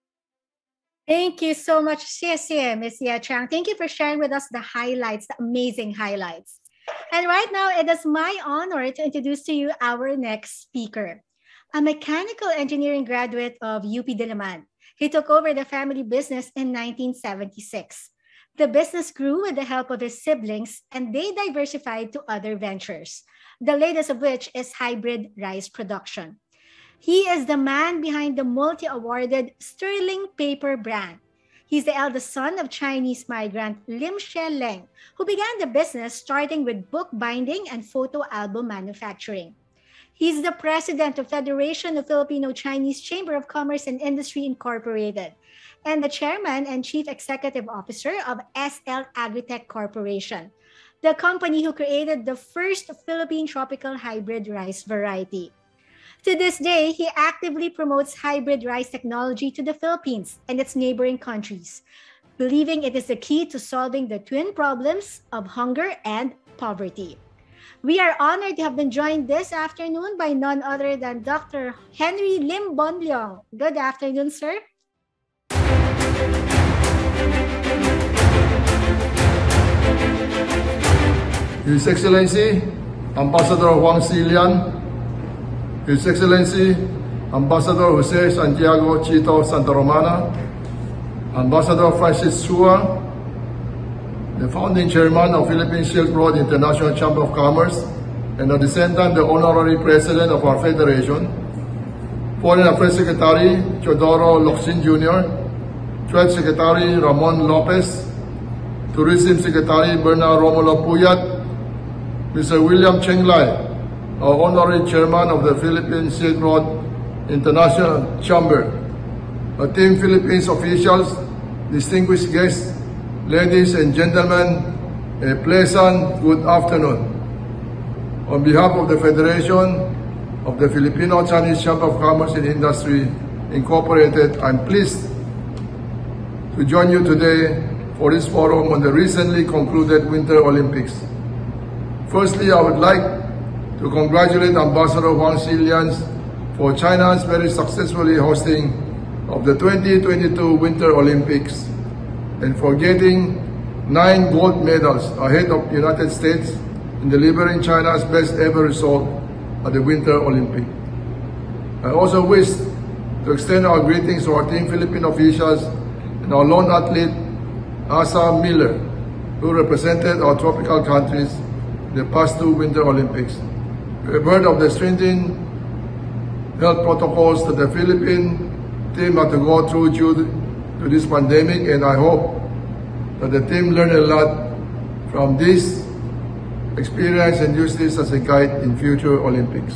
Thank you so much, 谢谢, Ms. Ye Chang. Thank you for sharing with us the highlights, the amazing highlights. And right now, it is my honor to introduce to you our next speaker, a mechanical engineering graduate of UP Diliman. He took over the family business in 1976. The business grew with the help of his siblings, and they diversified to other ventures, the latest of which is hybrid rice production. He is the man behind the multi-awarded Sterling Paper brand. He's the eldest son of Chinese migrant Lim She-leng, who began the business starting with book binding and photo album manufacturing. He's the president of Federation of Filipino-Chinese Chamber of Commerce and Industry Incorporated, and the chairman and chief executive officer of SL Agritech Corporation, the company who created the first Philippine tropical hybrid rice variety. To this day, he actively promotes hybrid rice technology to the Philippines and its neighboring countries, believing it is the key to solving the twin problems of hunger and poverty. We are honored to have been joined this afternoon by none other than Dr. Henry Lim Bonleong. Good afternoon, sir. His Excellency, Ambassador Wang Xilian, His Excellency, Ambassador Jose Santiago Chito Santa Romana, Ambassador Francis Chua, the founding chairman of Philippine Silk Road International Chamber of Commerce, and at the same time the honorary president of our federation, Foreign Affairs Secretary Teodoro Locsin Jr., Trade Secretary Ramon Lopez, Tourism Secretary Bernard Romulo Puyat, Mr. William Cheng Lai, our honorary chairman of the Philippine Silk Road International Chamber, our team Philippines officials, distinguished guests, ladies and gentlemen, a pleasant good afternoon. On behalf of the Federation of the Filipino-Chinese Chamber of Commerce and Industry Incorporated, I'm pleased to join you today for this forum on the recently concluded Winter Olympics. Firstly, I would like to congratulate Ambassador Wang Xilian for China's very successfully hosting of the 2022 Winter Olympics and for getting 9 gold medals ahead of United States in delivering China's best ever result at the Winter Olympics. I also wish to extend our greetings to our Team Philippine officials and our lone athlete, Asa Miller, who represented our tropical countries in the past 2 Winter Olympics. We have heard of the stringent health protocols that the Philippine team had to go through due to this pandemic, and I hope that the team learned a lot from this experience and use this as a guide in future Olympics.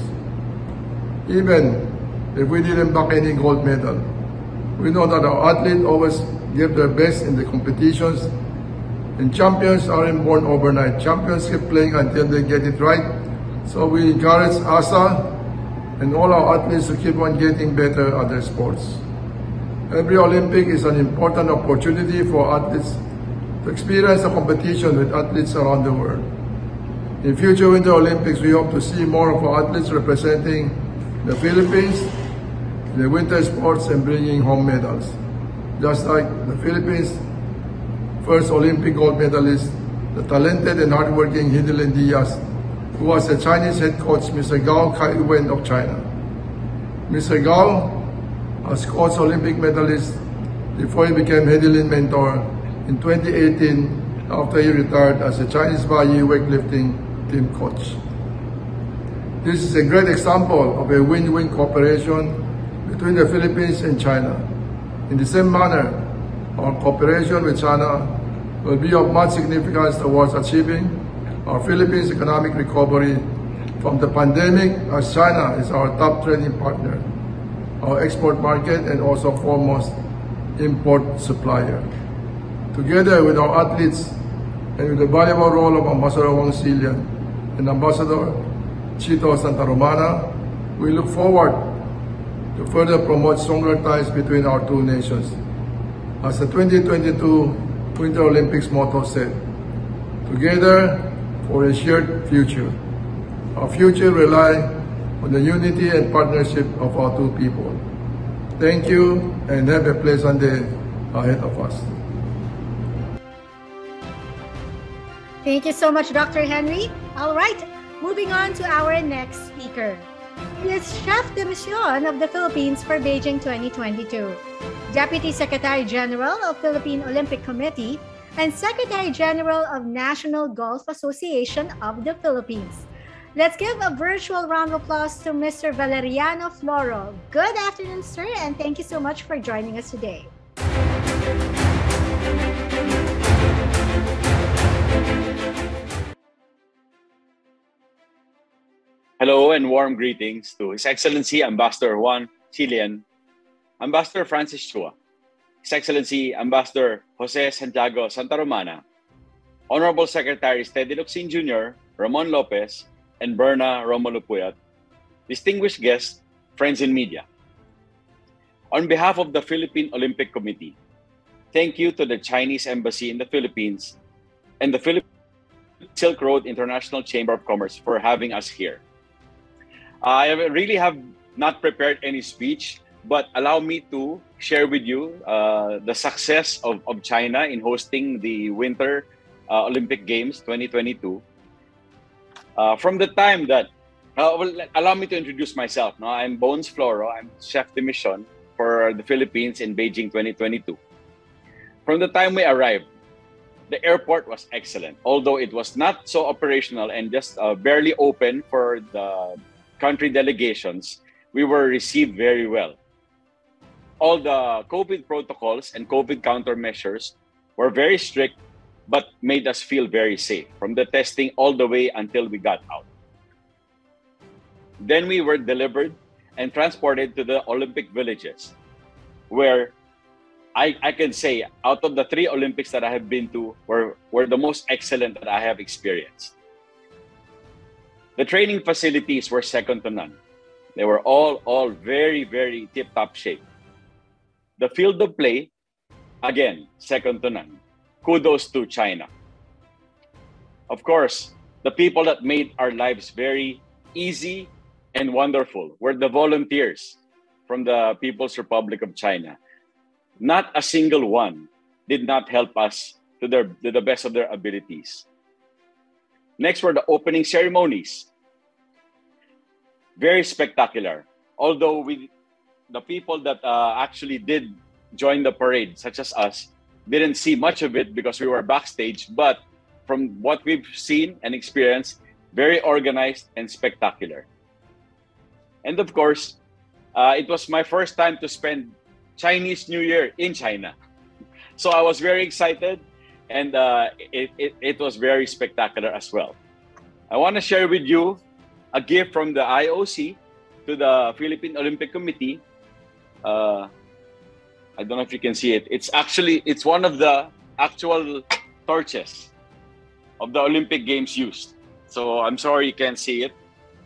Even if we didn't back any gold medal, we know that our athletes always give their best in the competitions, and champions aren't born overnight. Champions keep playing until they get it right. So we encourage Asa and all our athletes to keep on getting better at their sports. Every Olympic is an important opportunity for athletes to experience a competition with athletes around the world. In future Winter Olympics, we hope to see more of our athletes representing the Philippines in the winter sports and bringing home medals. Just like the Philippines' first Olympic gold medalist, the talented and hardworking Hidilyn Diaz, who was the Chinese head coach, Mr. Gao Kaiwen of China. Mr. Gao has coached Olympic medalists before he became Hidilyn mentor in 2018 after he retired as a Chinese Bayi weightlifting team coach. This is a great example of a win-win cooperation between the Philippines and China. In the same manner, our cooperation with China will be of much significance towards achieving our Philippines' economic recovery from the pandemic, as China is our top trading partner, our export market, and also foremost import supplier. Together with our athletes and with the valuable role of Ambassador Wang Xilian and Ambassador Chito Santa Romana, we look forward to further promote stronger ties between our 2 nations. As the 2022 Winter Olympics motto said, together for a shared future. Our future relies on the unity and partnership of our 2 people. Thank you and have a pleasant day ahead of us. Thank you so much, Dr. Henry. All right, moving on to our next speaker. He is Chef de Mission of the Philippines for Beijing 2022, Deputy Secretary General of Philippine Olympic Committee, and Secretary General of National Golf Association of the Philippines. Let's give a virtual round of applause to Mr. Valeriano Floro. Good afternoon, sir, and thank you so much for joining us today. Hello and warm greetings to His Excellency Ambassador Wang Xilian, Ambassador Francis Chua, His Excellency Ambassador Jose Santiago Santa Romana, Honorable Secretaries Teddy Locsin Jr., Ramon Lopez, and Berna Romulo Puyat, distinguished guests, friends in media. On behalf of the Philippine Olympic Committee, thank you to the Chinese Embassy in the Philippines and the Philippine Silk Road International Chamber of Commerce for having us here. I really have not prepared any speech, but allow me to share with you the success of China in hosting the Winter Olympic Games 2022. From the time that, allow me to introduce myself. No? I'm Bones Floro. I'm Chef de Mission for the Philippines in Beijing 2022. From the time we arrived, the airport was excellent, although it was not so operational and just barely open for the country delegations. We were received very well. All the COVID protocols and COVID countermeasures were very strict, but made us feel very safe from the testing all the way until we got out. Then we were delivered and transported to the Olympic villages, where I can say out of the 3 Olympics that I have been to were the most excellent that I have experienced. The training facilities were second to none. They were all very, very tip-top shape. The field of play, again, second to none. Kudos to China. Of course, the people that made our lives very easy and wonderful were the volunteers from the People's Republic of China. Not a single one did not help us to the best of their abilities. Next were the opening ceremonies. Very spectacular. Although the people that actually did join the parade, such as us, didn't see much of it because we were backstage, but from what we've seen and experienced, very organized and spectacular. And of course, it was my first time to spend Chinese New Year in China. So I was very excited, and it was very spectacular as well. I want to share with you a gift from the IOC to the Philippine Olympic Committee. I don't know if you can see it. It's one of the actual torches of the Olympic Games used. So I'm sorry you can't see it.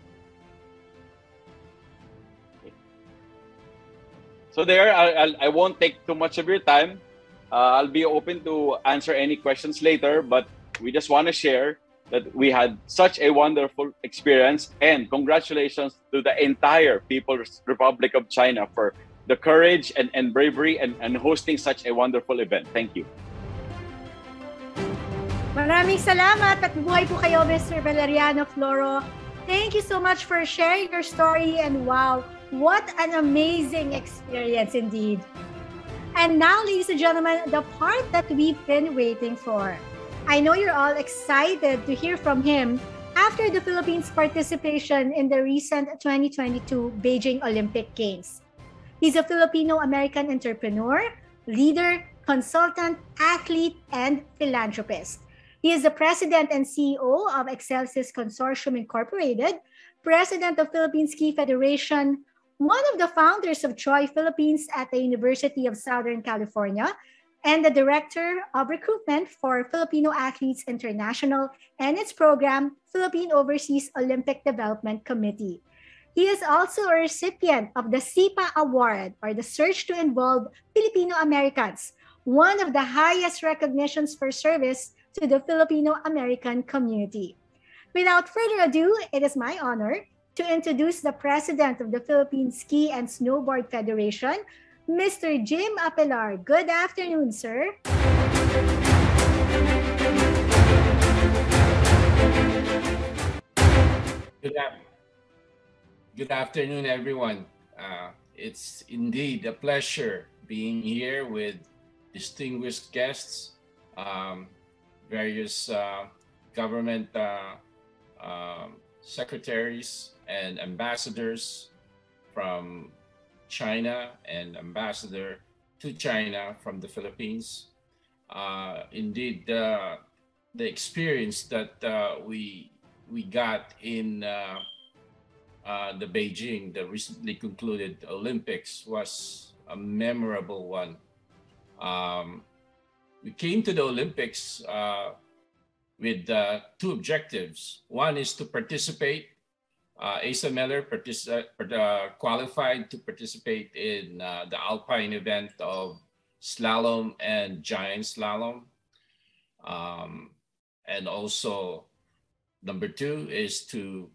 So there, I won't take too much of your time. I'll be open to answer any questions later, but we just want to share that we had such a wonderful experience, and congratulations to the entire People's Republic of China for the courage and bravery and hosting such a wonderful event. Thank you. Maraming salamat at buhay po kayo, Mr. Valeriano Floro. Thank you so much for sharing your story, and wow, what an amazing experience indeed. And now, ladies and gentlemen, the part that we've been waiting for. I know you're all excited to hear from him after the Philippines' participation in the recent 2022 Beijing Olympic Games. He's a Filipino-American entrepreneur, leader, consultant, athlete, and philanthropist. He is the president and CEO of Excelsis Consortium Incorporated, president of Philippine Ski Federation, one of the founders of Troy Philippines at the University of Southern California, and the director of recruitment for Filipino Athletes International and its program, Philippine Overseas Olympic Development Committee. He is also a recipient of the SIPA Award, or the Search to Involve Filipino Americans, one of the highest recognitions for service to the Filipino-American community. Without further ado, it is my honor to introduce the president of the Philippine Ski and Snowboard Federation, Mr. Jim Apelar. Good afternoon, sir. Good afternoon, everyone. It's indeed a pleasure being here with distinguished guests, various government secretaries and ambassadors from China and ambassador to China from the Philippines. Indeed, the experience that we got in the Beijing, the recently concluded Olympics, was a memorable one. We came to the Olympics with two objectives. One is to participate. Asa Miller qualified to participate in the alpine event of slalom and giant slalom. And also, number two is to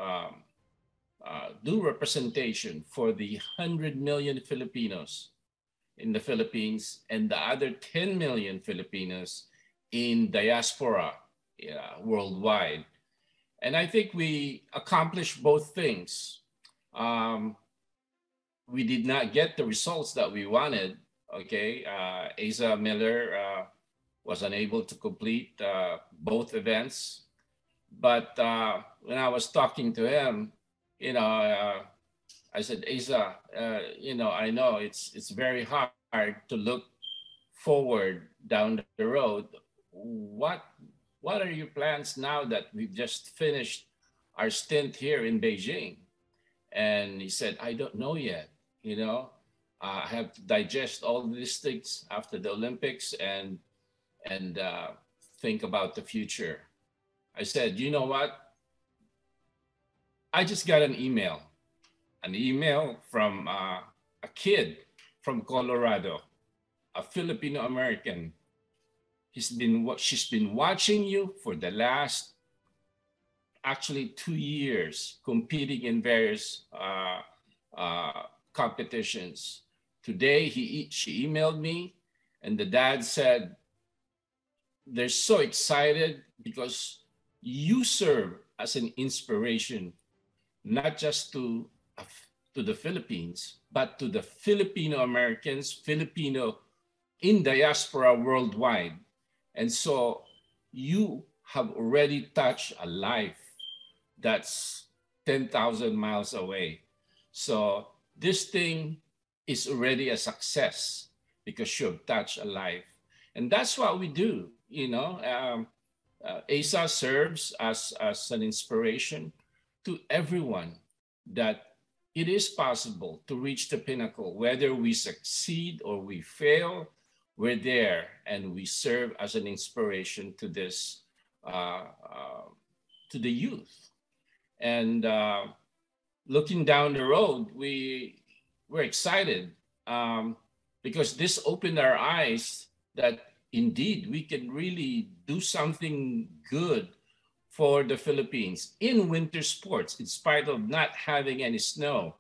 do representation for the 100 million Filipinos in the Philippines and the other 10 million Filipinos in diaspora worldwide. And I think we accomplished both things. We did not get the results that we wanted. Okay, Asa Miller was unable to complete both events. But when I was talking to him, I said, Asa, I know it's very hard to look forward down the road. What are your plans now that we've just finished our stint here in Beijing? And he said, I don't know yet. I have to digest all these things after the Olympics and think about the future. I said, you know what? I just got an email from a kid from Colorado, a Filipino American. She's been watching you for the last actually 2 years competing in various competitions. Today, she emailed me, and the dad said, they're so excited because you serve as an inspiration, not just to the Philippines, but to the Filipino Americans, Filipino in diaspora worldwide. And so you have already touched a life that's 10,000 miles away. So this thing is already a success because you've touched a life. And that's what we do, you know. ASA serves as an inspiration to everyone that it is possible to reach the pinnacle. Whether we succeed or we fail, we're there, and we serve as an inspiration to this, to the youth. And looking down the road, we're excited because this opened our eyes that indeed we can really do something good for the Philippines in winter sports, in spite of not having any snow.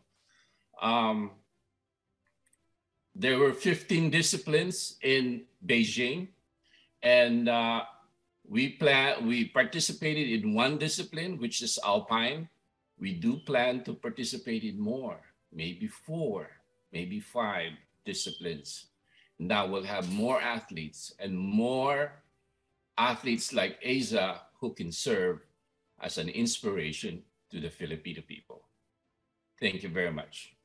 There were 15 disciplines in Beijing, and we participated in one discipline, which is alpine. We do plan to participate in more, maybe 4, maybe 5 disciplines. Now we'll have more athletes and more athletes like Asa who can serve as an inspiration to the Filipino people. Thank you very much.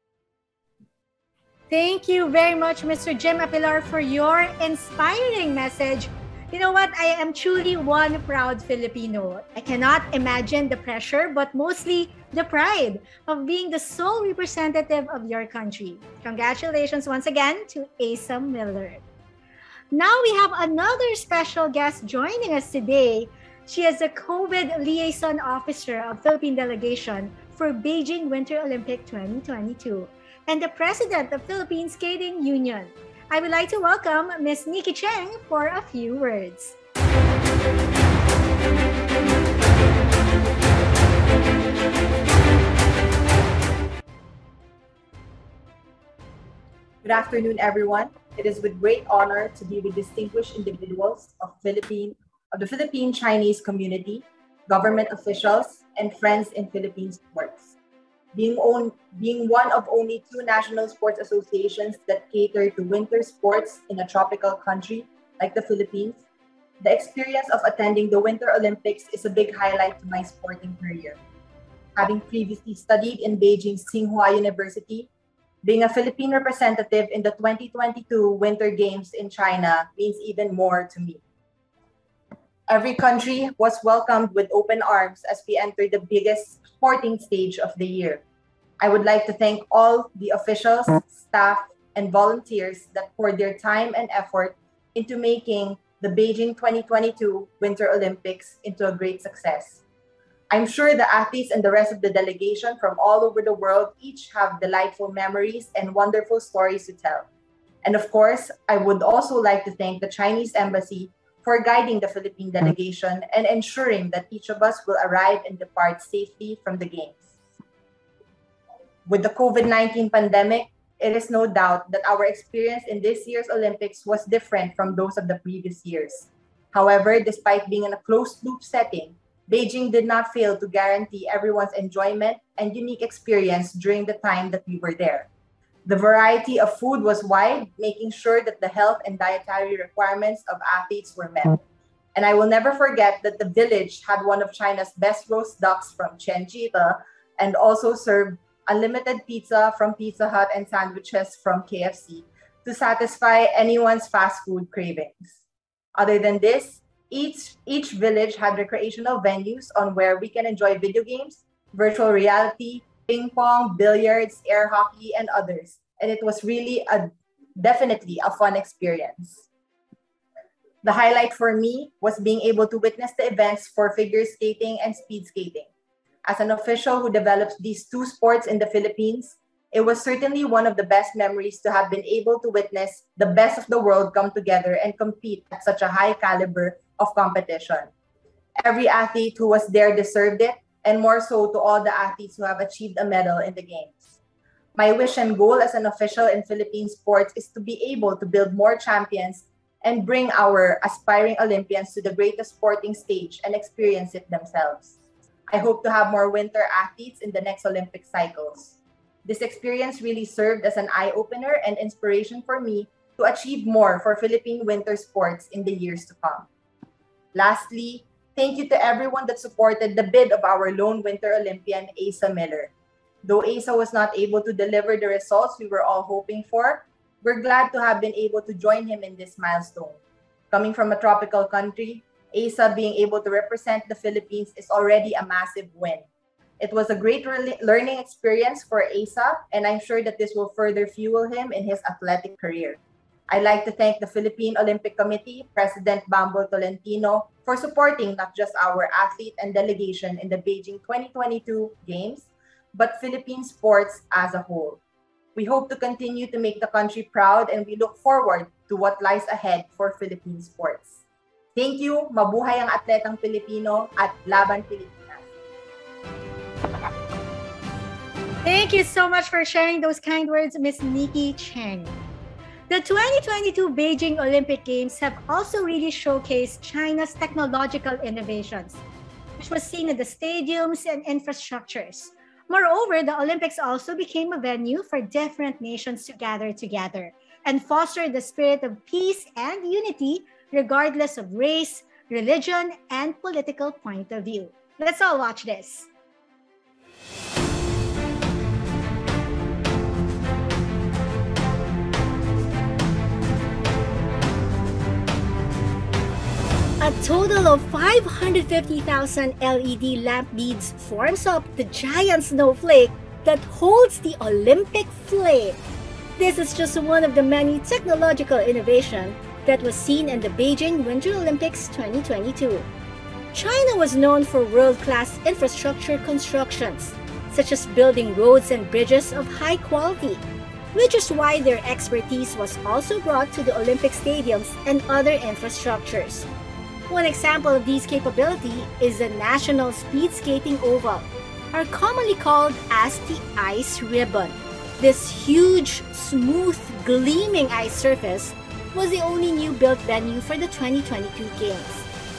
Thank you very much, Mr. Jim Apilar, for your inspiring message. You know what? I am truly one proud Filipino. I cannot imagine the pressure, but mostly the pride of being the sole representative of your country. Congratulations once again to Asa Miller. Now we have another special guest joining us today. She is the COVID Liaison Officer of Philippine Delegation for Beijing Winter Olympic 2022 and the President of Philippine Skating Union. I would like to welcome Ms. Nikki Cheng for a few words. Good afternoon, everyone. It is with great honor to be with distinguished individuals of the Philippine Chinese community, government officials, and friends in Philippine sports. Being one of only 2 national sports associations that cater to winter sports in a tropical country like the Philippines, the experience of attending the Winter Olympics is a big highlight to my sporting career. Having previously studied in Beijing's Tsinghua University, being a Philippine representative in the 2022 Winter Games in China means even more to me. Every country was welcomed with open arms as we entered the biggest sporting stage of the year. I would like to thank all the officials, staff, and volunteers that poured their time and effort into making the Beijing 2022 Winter Olympics into a great success. I'm sure the athletes and the rest of the delegation from all over the world each have delightful memories and wonderful stories to tell. And of course, I would also like to thank the Chinese Embassy for guiding the Philippine delegation and ensuring that each of us will arrive and depart safely from the Games. With the COVID-19 pandemic, it is no doubt that our experience in this year's Olympics was different from those of the previous years. However, despite being in a closed-loop setting, Beijing did not fail to guarantee everyone's enjoyment and unique experience during the time that we were there. The variety of food was wide, making sure that the health and dietary requirements of athletes were met. And I will never forget that the village had one of China's best roast ducks from Tianjita and also served unlimited pizza from Pizza Hut and sandwiches from KFC to satisfy anyone's fast food cravings. Other than this, each village had recreational venues on where we can enjoy video games, virtual reality, ping pong, billiards, air hockey, and others. And it was really definitely a fun experience. The highlight for me was being able to witness the events for figure skating and speed skating. As an official who develops these 2 sports in the Philippines, it was certainly one of the best memories to have been able to witness the best of the world come together and compete at such a high caliber of competition. Every athlete who was there deserved it, and more so to all the athletes who have achieved a medal in the Games. My wish and goal as an official in Philippine sports is to be able to build more champions and bring our aspiring Olympians to the greatest sporting stage and experience it themselves. I hope to have more winter athletes in the next Olympic cycles. This experience really served as an eye-opener and inspiration for me to achieve more for Philippine winter sports in the years to come. Lastly, thank you to everyone that supported the bid of our lone Winter Olympian, Asa Miller. Though Asa was not able to deliver the results we were all hoping for, we're glad to have been able to join him in this milestone. Coming from a tropical country, Asa being able to represent the Philippines is already a massive win. It was a great learning experience for Asa, and I'm sure that this will further fuel him in his athletic career. I'd like to thank the Philippine Olympic Committee, President Bambo Tolentino, for supporting not just our athlete and delegation in the Beijing 2022 Games, but Philippine sports as a whole. We hope to continue to make the country proud, and we look forward to what lies ahead for Philippine sports. Thank you, mabuhay ang atletang Pilipino at laban Pilipinas. Thank you so much for sharing those kind words, Miss Nikki Cheng. The 2022 Beijing Olympic Games have also really showcased China's technological innovations, which was seen in the stadiums and infrastructures. Moreover, the Olympics also became a venue for different nations to gather together and foster the spirit of peace and unity regardless of race, religion, and political point of view. Let's all watch this. A total of 550,000 LED lamp beads forms up the giant snowflake that holds the Olympic flame. This is just one of the many technological innovations that was seen in the Beijing Winter Olympics 2022. China was known for world-class infrastructure constructions, such as building roads and bridges of high quality, which is why their expertise was also brought to the Olympic stadiums and other infrastructures. One example of these capabilities is the National Speed Skating Oval, or commonly called as the Ice Ribbon. This huge, smooth, gleaming ice surface was the only new built venue for the 2022 Games.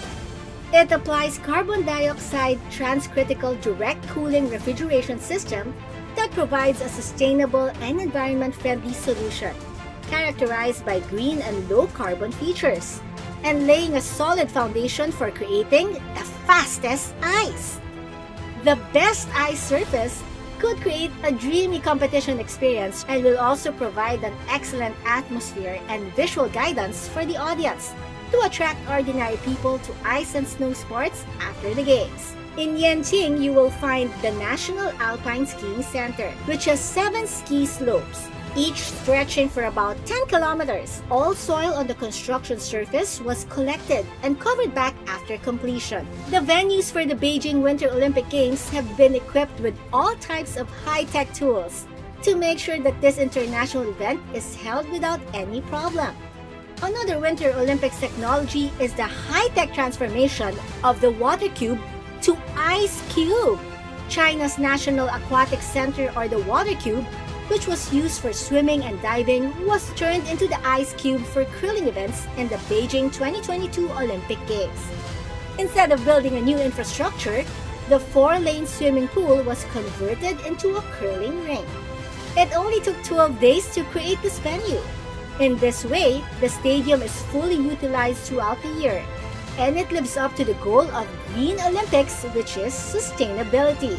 It applies carbon dioxide transcritical direct cooling refrigeration system that provides a sustainable and environment-friendly solution, characterized by green and low-carbon features, and laying a solid foundation for creating the fastest ice. The best ice surface could create a dreamy competition experience and will also provide an excellent atmosphere and visual guidance for the audience to attract ordinary people to ice and snow sports after the Games. In Yanqing, you will find the National Alpine Skiing Center, which has 7 ski slopes, each stretching for about 10 kilometers. All soil on the construction surface was collected and covered back after completion. The venues for the Beijing Winter Olympic Games have been equipped with all types of high-tech tools to make sure that this international event is held without any problem. Another Winter Olympics technology is the high-tech transformation of the water cube to ice cube. China's National Aquatic Center, or the water cube, which was used for swimming and diving, was turned into the ice cube for curling events in the Beijing 2022 Olympic Games. Instead of building a new infrastructure, the 4-lane swimming pool was converted into a curling ring. It only took 12 days to create this venue. In this way, the stadium is fully utilized throughout the year, and it lives up to the goal of Green Olympics, which is sustainability.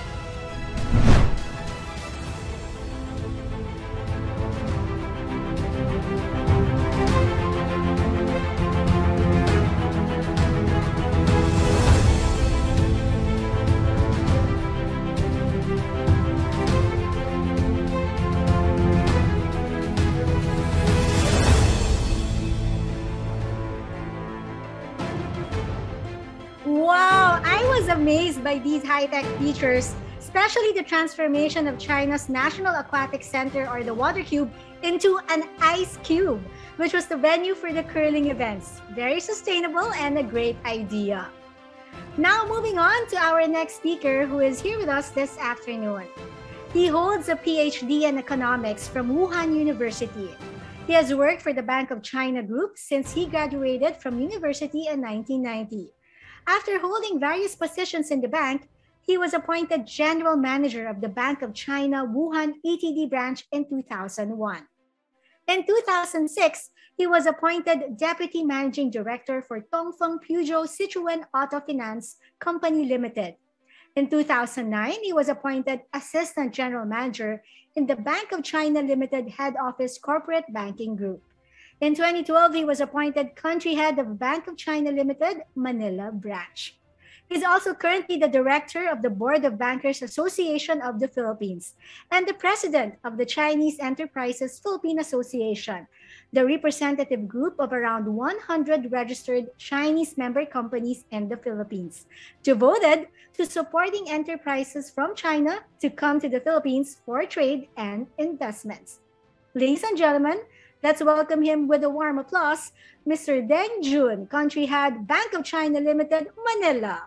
Wow, I was amazed by these high-tech features, especially the transformation of China's National Aquatic Center, or the water cube, into an ice cube, which was the venue for the curling events. Very sustainable and a great idea. Now moving on to our next speaker who is here with us this afternoon. He holds a PhD in economics from Wuhan University. He has worked for the Bank of China Group since he graduated from university in 1990. After holding various positions in the bank, he was appointed General Manager of the Bank of China Wuhan ETD branch in 2001. In 2006, he was appointed Deputy Managing Director for Dongfeng Peugeot Sichuan Auto Finance Company Limited. In 2009, he was appointed Assistant General Manager in the Bank of China Limited Head Office Corporate Banking Group. In 2012, he was appointed Country Head of Bank of China Limited, Manila Branch. He's also currently the Director of the Board of Bankers Association of the Philippines and the President of the Chinese Enterprises Philippine Association, the representative group of around 100 registered Chinese member companies in the Philippines, devoted to supporting enterprises from China to come to the Philippines for trade and investments. Ladies and gentlemen, let's welcome him with a warm applause, Mr. Deng Jun, Country Head, Bank of China Limited, Manila.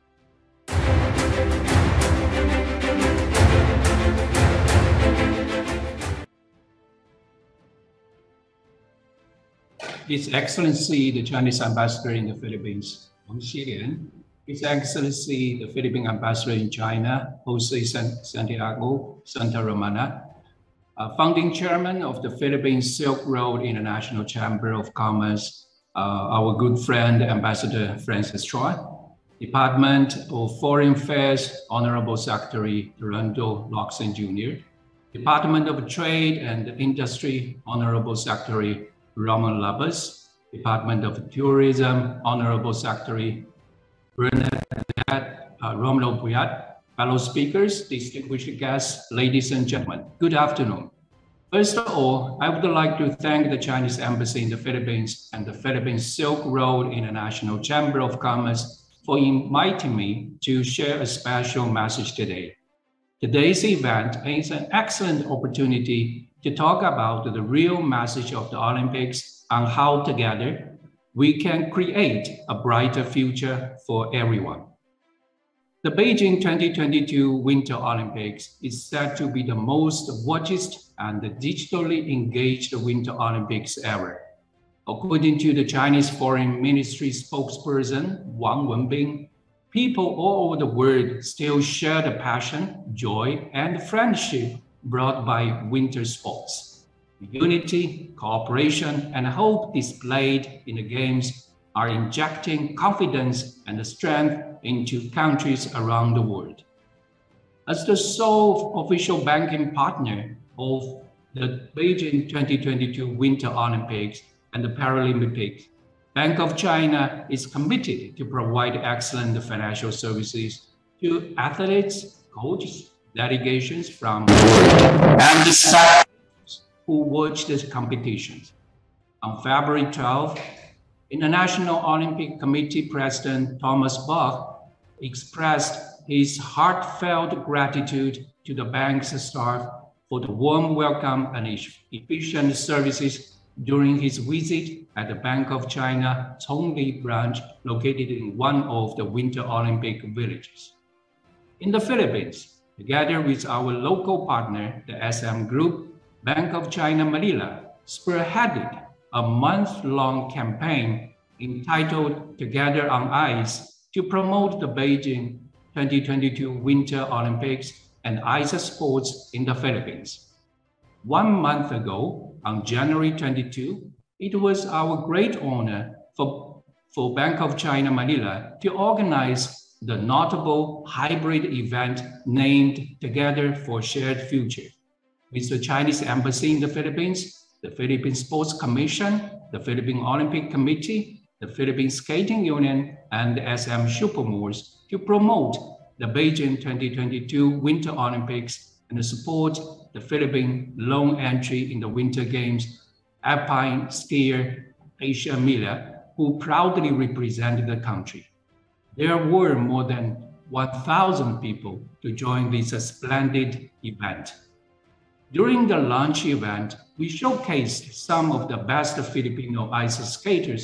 His Excellency, the Chinese Ambassador in the Philippines, Wang Xilian, His Excellency, the Philippine Ambassador in China, Jose Santiago Santa Romana, Founding Chairman of the Philippines Silk Road International Chamber of Commerce, our good friend, Ambassador Francis Chua, Department of Foreign Affairs, Honorable Secretary Rolando Locsin Jr., Department of Trade and Industry, Honorable Secretary Roman Labas, Department of Tourism, Honorable Secretary Bernadette Romulo Puyat, fellow speakers, distinguished guests, ladies and gentlemen, good afternoon. First of all, I would like to thank the Chinese Embassy in the Philippines and the Philippines Silk Road International Chamber of Commerce for inviting me to share a special message today. Today's event is an excellent opportunity to talk about the real message of the Olympics and how together we can create a brighter future for everyone. The Beijing 2022 Winter Olympics is said to be the most watched and digitally engaged Winter Olympics ever. According to the Chinese Foreign Ministry spokesperson, Wang Wenbin, people all over the world still share the passion, joy, and friendship brought by winter sports. Unity, cooperation, and hope displayed in the Games are injecting confidence and strength into countries around the world. As the sole official banking partner of the Beijing 2022 Winter Olympics and the Paralympics, Bank of China is committed to provide excellent financial services to athletes, coaches, delegations from the world, and the spectators who watch these competitions. On February 12th, International Olympic Committee President Thomas Bach expressed his heartfelt gratitude to the bank's staff for the warm welcome and efficient services during his visit at the Bank of China Chongli branch located in one of the Winter Olympic villages. In the Philippines, together with our local partner, the SM Group, Bank of China Manila spearheaded a month-long campaign entitled Together on Ice to promote the Beijing 2022 Winter Olympics and ice sports in the Philippines. 1 month ago, on January 22, it was our great honor for Bank of China Manila to organize the notable hybrid event named Together for Shared Future, with the Chinese Embassy in the Philippines, the Philippine Sports Commission, the Philippine Olympic Committee, the Philippine Skating Union, and the SM Supermalls to promote the Beijing 2022 Winter Olympics and support the Philippine lone entry in the Winter Games, alpine skier Asia Miller, who proudly represented the country. There were more than 1,000 people to join this splendid event. During the launch event, we showcased some of the best Filipino ice skaters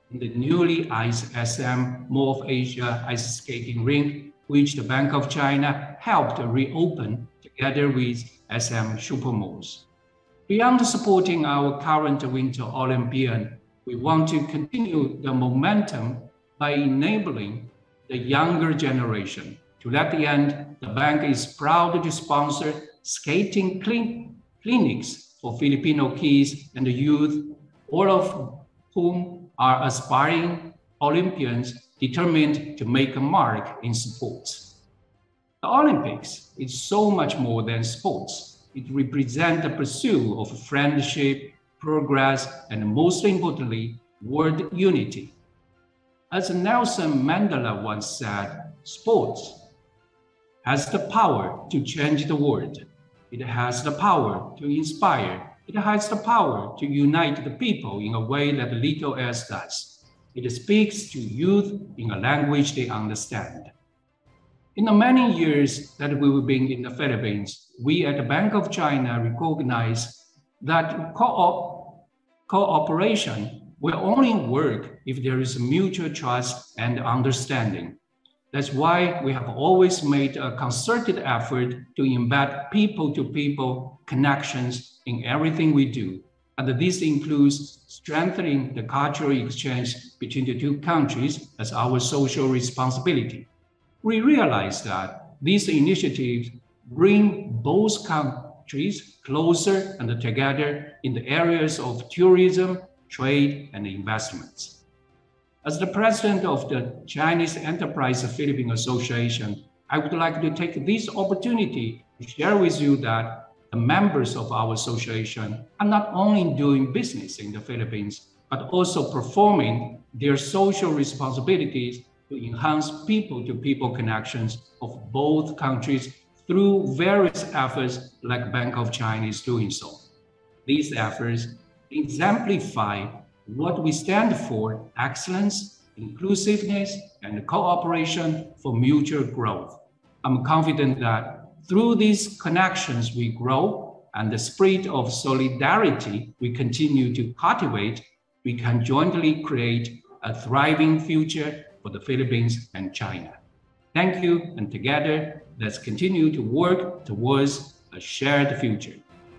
in the newly iced SM Mall of Asia ice skating rink, which the Bank of China helped reopen together with SM Supermalls. Beyond supporting our current Winter Olympian, we want to continue the momentum by enabling the younger generation. To that end, the bank is proud to sponsor skating clinics for Filipino kids and youth, all of whom are aspiring Olympians determined to make a mark in sports. The Olympics is so much more than sports. It represents the pursuit of friendship, progress, and most importantly, world unity. As Nelson Mandela once said, sports has the power to change the world. It has the power to inspire. It has the power to unite the people in a way that little else does. It speaks to youth in a language they understand. In the many years that we've been in the Philippines, we at the Bank of China recognize that cooperation will only work if there is mutual trust and understanding. That's why we have always made a concerted effort to embed people-to-people connections in everything we do. And this includes strengthening the cultural exchange between the two countries as our social responsibility. We realize that these initiatives bring both countries closer and together in the areas of tourism, trade, and investments. As the president of the Chinese Enterprise Philippine Association, I would like to take this opportunity to share with you that the members of our association are not only doing business in the Philippines, but also performing their social responsibilities to enhance people-to-people connections of both countries through various efforts like Bank of China is doing so. These efforts exemplify what we stand for: excellence, inclusiveness, and cooperation for mutual growth. I'm confident that through these connections we grow, and the spirit of solidarity we continue to cultivate, we can jointly create a thriving future for the Philippines and China. Thank you, and together, let's continue to work towards a shared future.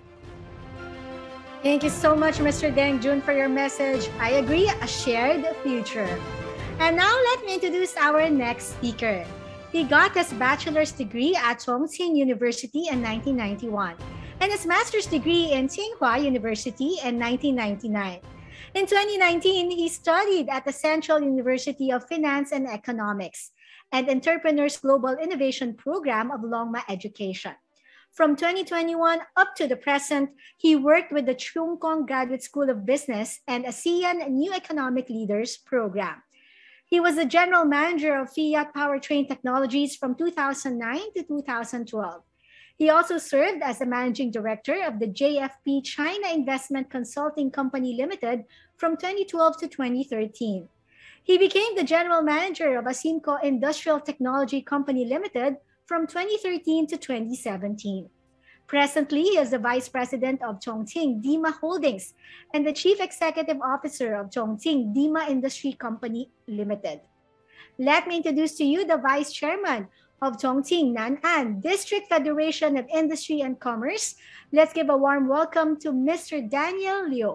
Thank you so much, Mr. Deng Jun, for your message. I agree, a shared future. And now let me introduce our next speaker. He got his bachelor's degree at Chongqing University in 1991 and his master's degree in Tsinghua University in 1999. In 2019, he studied at the Central University of Finance and Economics and Entrepreneurs Global Innovation Program of Longma Education. From 2021 up to the present, he worked with the Chung Kong Graduate School of Business and ASEAN New Economic Leaders Program. He was the general manager of Fiat Powertrain Technologies from 2009 to 2012. He also served as the managing director of the JFP China Investment Consulting Company Limited from 2012 to 2013. He became the general manager of Asimco Industrial Technology Company Limited from 2013 to 2017. Presently, he is the Vice President of Chongqing Dima Holdings and the Chief Executive Officer of Chongqing Dima Industry Company Limited. Let me introduce to you the Vice Chairman of Chongqing Nan'an District Federation of Industry and Commerce. Let's give a warm welcome to Mr. Daniel Liu.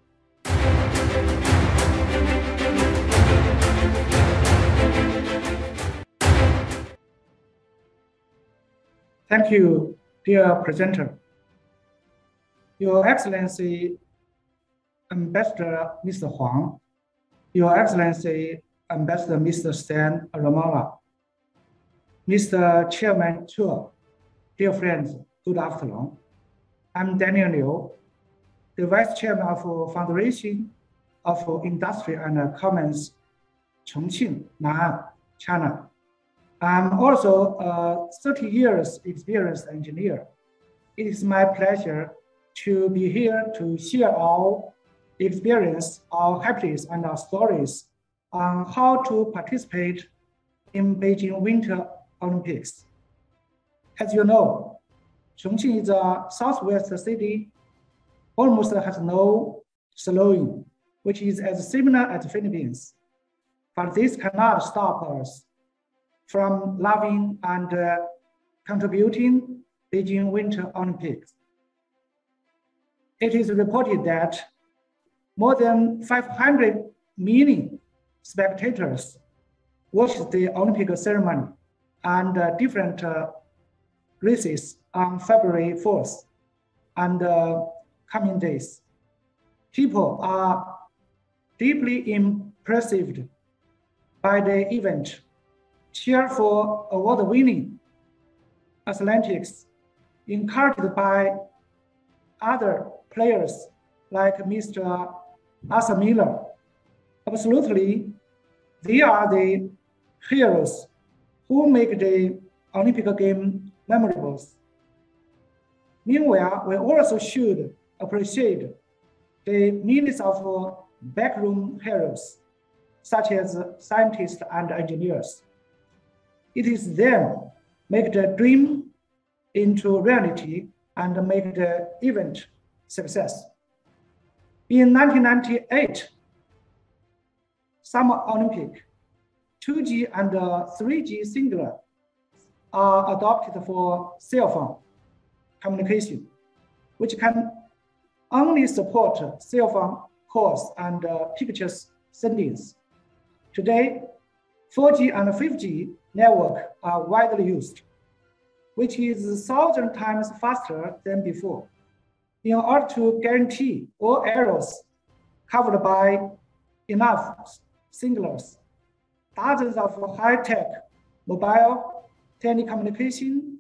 Thank you, dear presenter. Your Excellency, Ambassador Mr. Huang, Your Excellency, Ambassador Mr. Stan Ramala, Mr. Chairman Chua, dear friends, good afternoon. I'm Daniel Liu, the Vice Chairman of Federation of Industry and Commerce, Chongqing, Nan'an, China. I'm also a 30 years experienced engineer. It is my pleasure to be here to share our experience, our happiness, and our stories on how to participate in Beijing Winter Olympics. As you know, Chongqing is a southwest city, almost has no slowing which is as similar as the Philippines. But this cannot stop us from loving and contributing Beijing Winter Olympics. It is reported that more than 500 million spectators watched the Olympic ceremony and different races on February 4th and coming days. People are deeply impressed by the event, cheer for award-winning athletics, encouraged by other players like Mr. Asa Miller. Absolutely, they are the heroes who make the Olympic game memorable. Meanwhile, we also should appreciate the millions of backroom heroes, such as scientists and engineers. It is them make the dream into reality and make the event success. In 1998 Summer Olympic, 2G and 3G singular are adopted for cell phone communication, which can only support cell phone calls and pictures sendings. Today, 4G and 5G network are widely used, which is 1,000 times faster than before. In order to guarantee all areas covered by enough signals, dozens of high-tech mobile telecommunication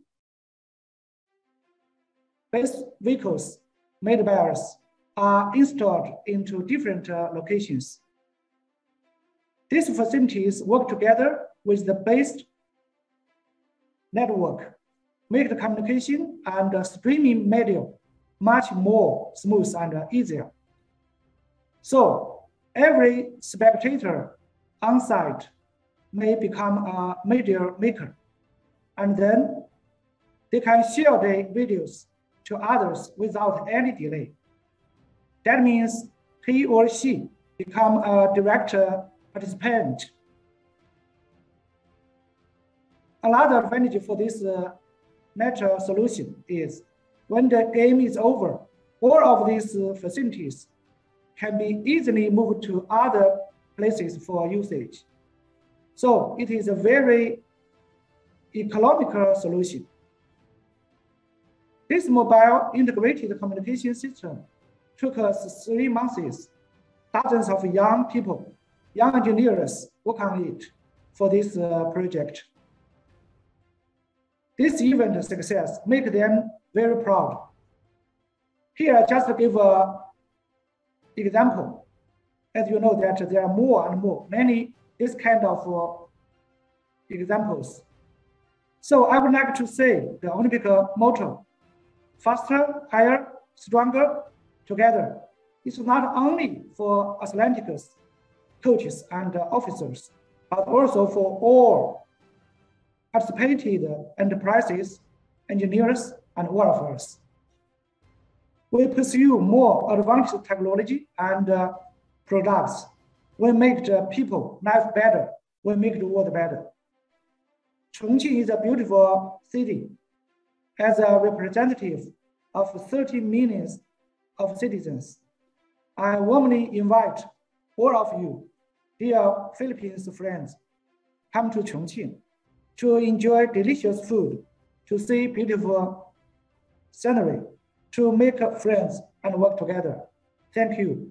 based vehicles made by us are installed into different locations. These facilities work together with the base network, make the communication and streaming medium much more smooth and easier. So every spectator on site may become a media maker, and then they can share the videos to others without any delay. That means he or she become a direct participant. Another advantage for this natural solution is when the game is over, all of these facilities can be easily moved to other places for usage. So it is a very economical solution. This mobile integrated communication system took us 3 months. Dozens of young people, young engineers work on it for this project. This event success make them very proud. Here, just to give an example, as you know that there are more and more, many this kind of examples. So I would like to say the Olympic motto, faster, higher, stronger, together. It's not only for athletics, coaches and officers, but also for all participated enterprises, engineers, and workers. We pursue more advanced technology and products. We make the people life better. We make the world better. Chongqing is a beautiful city. As a representative of 30 million of citizens, I warmly invite all of you, dear Philippines friends, come to Chongqing to enjoy delicious food, to see beautiful scenery, to make friends and work together. Thank you.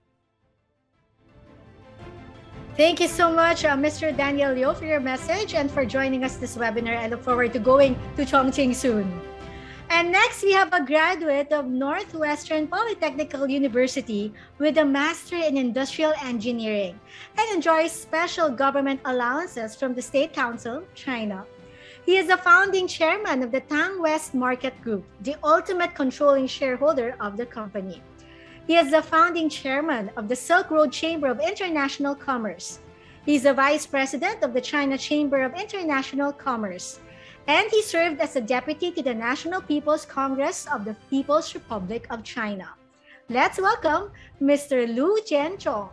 Thank you so much, Mr. Daniel Liu, for your message and for joining us this webinar. I look forward to going to Chongqing soon. And next, we have a graduate of Northwestern Polytechnical University with a Master in Industrial Engineering and enjoys special government allowances from the State Council, China. He is the founding chairman of the Tang West Market Group, the ultimate controlling shareholder of the company. He is the founding chairman of the Silk Road Chamber of International Commerce. He is the vice president of the China Chamber of International Commerce. And he served as a deputy to the National People's Congress of the People's Republic of China. Let's welcome Mr. Lu Jianchong.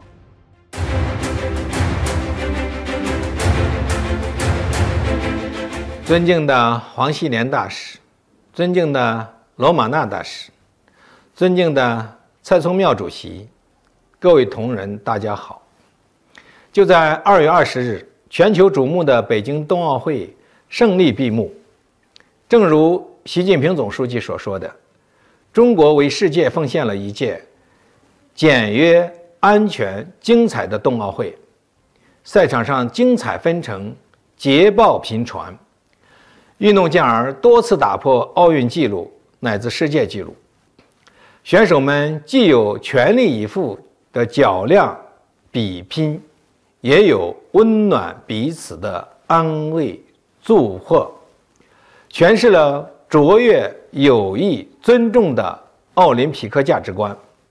尊敬的黄锡莲大使，尊敬的罗马纳大使，尊敬的蔡聪妙主席，各位同仁，大家好。就在2月20日，全球瞩目的北京冬奥会胜利闭幕。正如习近平总书记所说的，中国为世界奉献了一届简约、安全、精彩的冬奥会。赛场上精彩纷呈，捷报频传。运动健儿多次打破奥运纪录乃至世界纪录，选手们既有全力以赴的较量比拼，也有温暖彼此的安慰祝贺，诠释了卓越、友谊、尊重的奥林匹克价值观。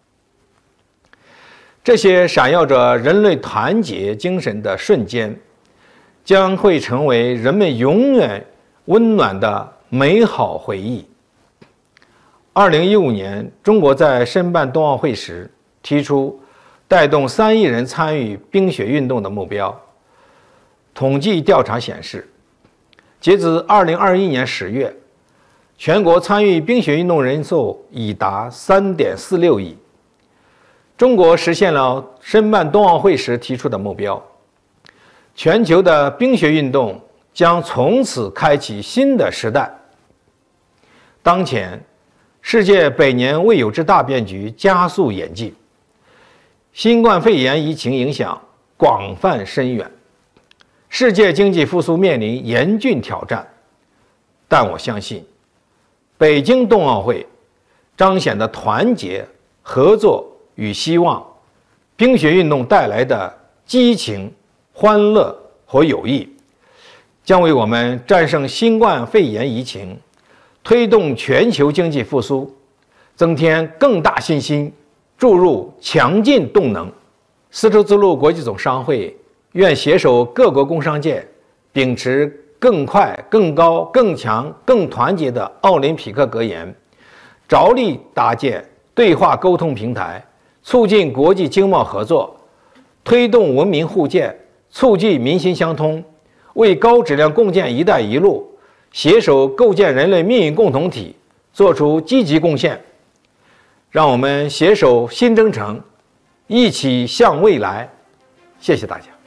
这些闪耀着人类团结精神的瞬间，将会成为人们永远温暖的美好回忆。2015年，中国在申办冬奥会时提出带动3亿人参与冰雪运动的目标。统计调查显示，截至2021年10月，全国参与冰雪运动人数已达3.46亿。中国实现了申办冬奥会时提出的目标，全球的冰雪运动将从此开启新的时代。当前，世界百年未有之大变局加速演进，新冠肺炎疫情影响广泛深远，世界经济复苏面临严峻挑战。但我相信，北京冬奥会彰显的团结、合作与希望，冰雪运动带来的激情、欢乐和友谊，将为我们战胜新冠肺炎疫情，推动全球经济复苏，增添更大信心，注入强劲动能。丝绸之路国际总商会愿携手各国工商界，秉持更快、更高、更强、更团结的奥林匹克格言，着力搭建对话沟通平台，促进国际经贸合作，推动文明互鉴，促进民心相通，为高质量共建“一带一路”携手构建人类命运共同体做出积极贡献。让我们携手新征程，一起向未来。谢谢大家。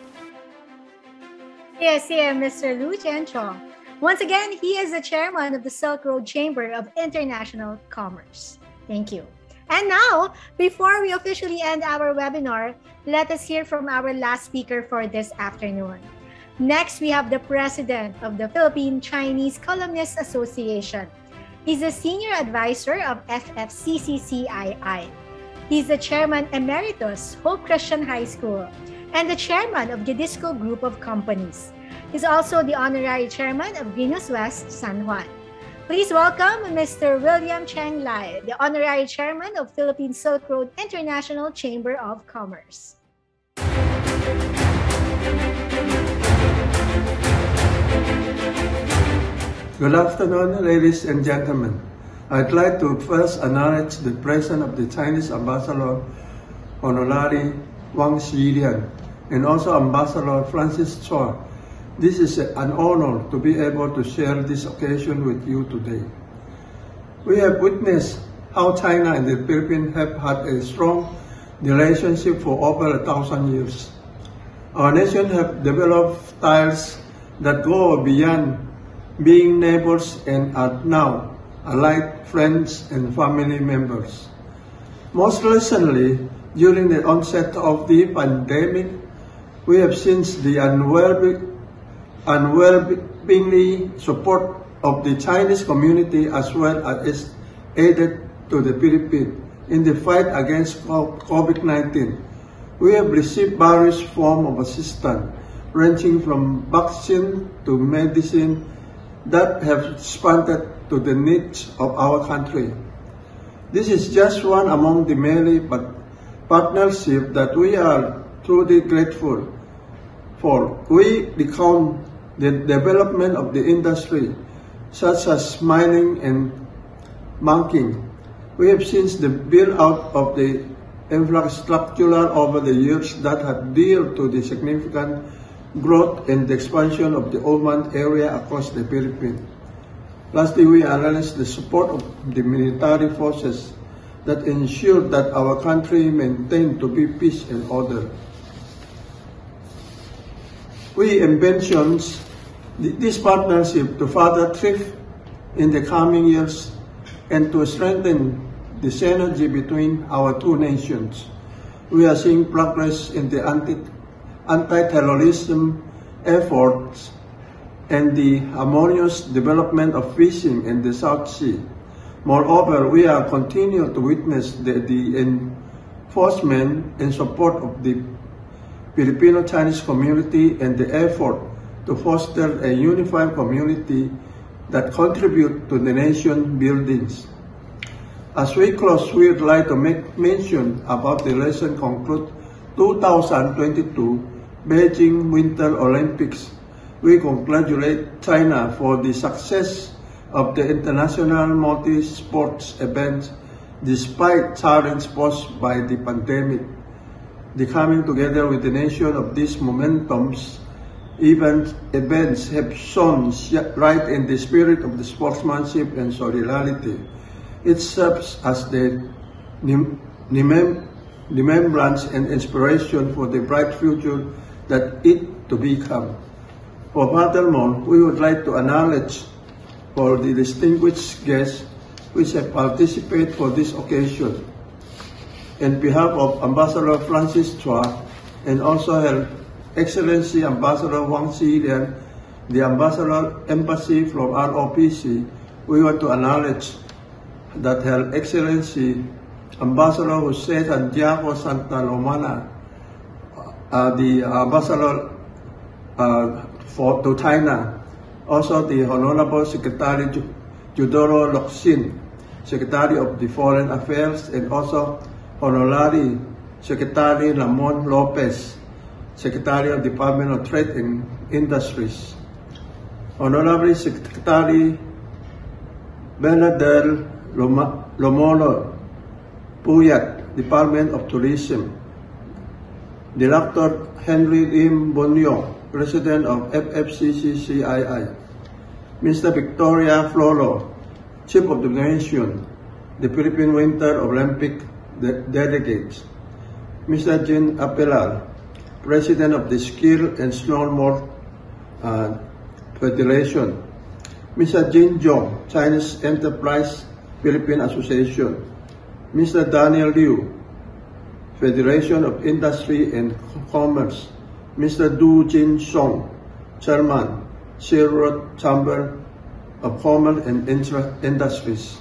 谢谢 Mr. Lu Jianchong. Once again, he is the chairman of the Silk Road Chamber of International Commerce. Thank you. And now, before we officially end our webinar, let us hear from our last speaker for this afternoon. Next, we have the president of the Philippine Chinese Columnists Association. He's a senior advisor of FFCCCII. He's the chairman emeritus, Hope Christian High School, and the chairman of Judisco Group of Companies. He's also the honorary chairman of Venus West San Juan. Please welcome Mr. William Cheng Lai, the honorary chairman of Philippine Silk Road International Chamber of Commerce. Good afternoon, ladies and gentlemen. I'd like to first acknowledge the presence of the Chinese Ambassador Honorary Wang Xilian and also Ambassador Francis Chua. This is an honor to be able to share this occasion with you today. We have witnessed how China and the Philippines have had a strong relationship for over 1,000 years. Our nations have developed ties that go beyond being neighbors and are now alike friends and family members. Most recently, during the onset of the pandemic, we have seen the unwavering support of the Chinese community as well as aided to the Philippines in the fight against COVID-19. We have received various forms of assistance, ranging from vaccine to medicine, that have responded to the needs of our country. This is just one among the many partnerships that we are truly grateful for. We recount the development of the industry, such as mining and banking, We have seen the build-out of the infrastructure over the years that have led to the significant growth and the expansion of the urban area across the Philippines. Lastly, we acknowledge the support of the military forces that ensure that our country maintain to be peace and order. We envision this partnership to further thrive in the coming years and to strengthen the synergy between our two nations. We are seeing progress in the anti-terrorism efforts and the harmonious development of fishing in the South Sea. Moreover, we are continuing to witness the enforcement and support of the Filipino-Chinese community and the effort to foster a unified community that contribute to the nation buildings. As we close, we would like to make mention about the recent concluded 2022 Beijing Winter Olympics. We congratulate China for the success of the international multi-sports events despite challenges posed by the pandemic. The coming together with the nation of these momentums events have shown right in the spirit of the sportsmanship and solidarity. It serves as the remembrance and inspiration for the bright future that it to become. Furthermore, we would like to acknowledge for the distinguished guests which have participated for this occasion. On behalf of Ambassador Francis Chua and also Her Excellency Ambassador Wang Xilian, the Ambassador Embassy from ROPC, we want to acknowledge that Her Excellency Ambassador Jose Santiago Santa Romana, the Ambassador to China, also the Honorable Secretary Teodoro Locsin, Secretary of the Foreign Affairs, and also Honorary Secretary Ramon Lopez, Secretary of the Department of Trade and Industries, Honorary Secretary Bernadette Lomolo Puyat, Department of Tourism, Director Henry Lim Bonyo, President of FFCCCII, Mr. Victoria Floro, Chief of the Nation, the Philippine Winter Olympic Delegates, Mr. Jean Apelar, President of the Skill and Snowboard Federation, Mr. Jin Zhong, Chinese Enterprise Philippine Association, Mr. Daniel Liu, Federation of Industry and Commerce, Mr. Du Jin Song, Chairman, Silk Chamber of Commerce and Industries.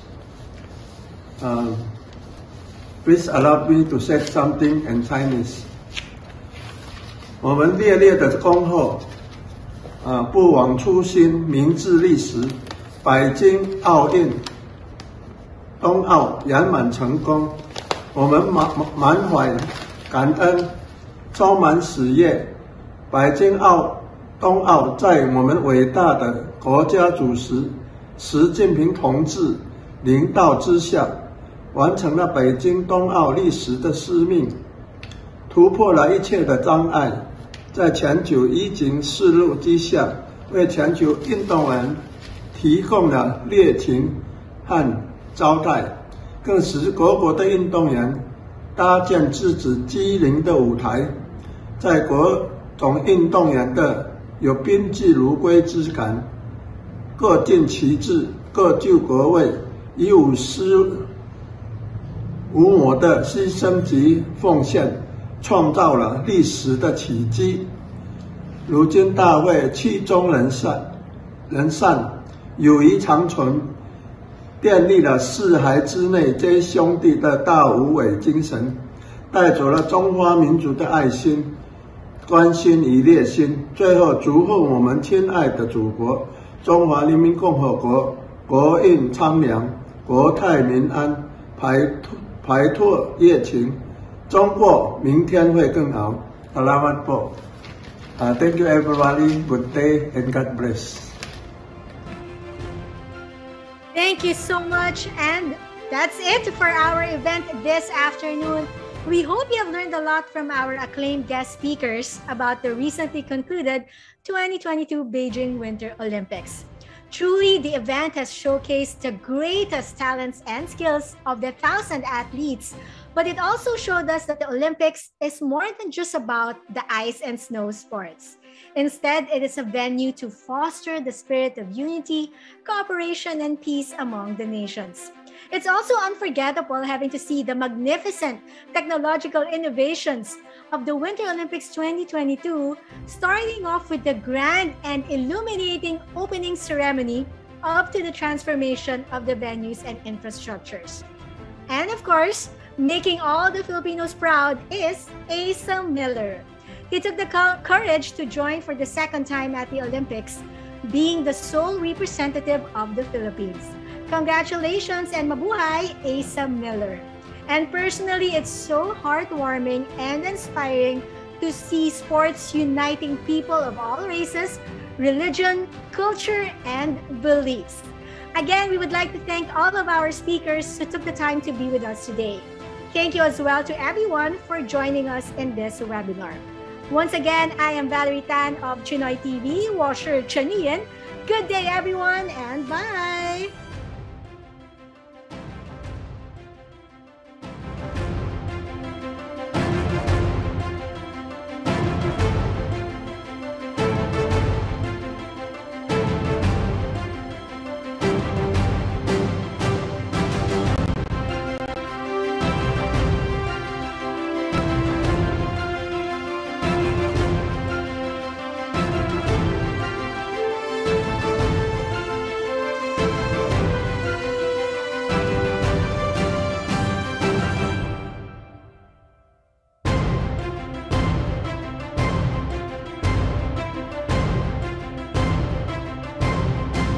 Please allow me to say something in Chinese. 我们热烈的恭贺不枉初心，明志立时，北京奥运、冬奥圆满成功。我们满怀感恩，充满喜悦。北京冬奥在我们伟大的国家主席习近平同志领导之下，完成了北京冬奥历史的使命，突破了一切的障碍，在全球疫情肆虐之下，为全球运动员提供了热情和招待，更使各国的运动员搭建自己机灵的舞台，在各种运动员的有宾至如归之感，各尽其志，各就各位，以无私无我的牺牲及奉献，创造了历史的奇迹。如今大会曲终人散，友谊长存，奠定了四海之内皆兄弟的大无畏精神，带走了中华民族的爱心、关心与热心。最后祝贺我们亲爱的祖国中华人民共和国国运昌良，国泰民安，排脱疫情，中国明天会更好。Selamat po. Thank you everybody. Good day and God bless. Thank you so much. And That's it for our event this afternoon. We hope you have learned a lot from our acclaimed guest speakers about the recently concluded 2022 Beijing Winter Olympics. Truly, the event has showcased the greatest talents and skills of the 1,000 athletes, but it also showed us that the Olympics is more than just about the ice and snow sports. Instead, it is a venue to foster the spirit of unity, cooperation, and peace among the nations. It's also unforgettable having to see the magnificent technological innovations of the Winter Olympics 2022, starting off with the grand and illuminating opening ceremony up to the transformation of the venues and infrastructures. And of course, making all the Filipinos proud is Asa Miller. He took the courage to join for the second time at the Olympics, being the sole representative of the Philippines. Congratulations and mabuhay, Asa Miller. And personally, it's so heartwarming and inspiring to see sports uniting people of all races, religion, culture, and beliefs. Again, we would like to thank all of our speakers who took the time to be with us today. Thank you as well to everyone for joining us in this webinar. Once again, I am Valerie Tan of Chinoy TV, Washer Chanian. Good day, everyone, and bye!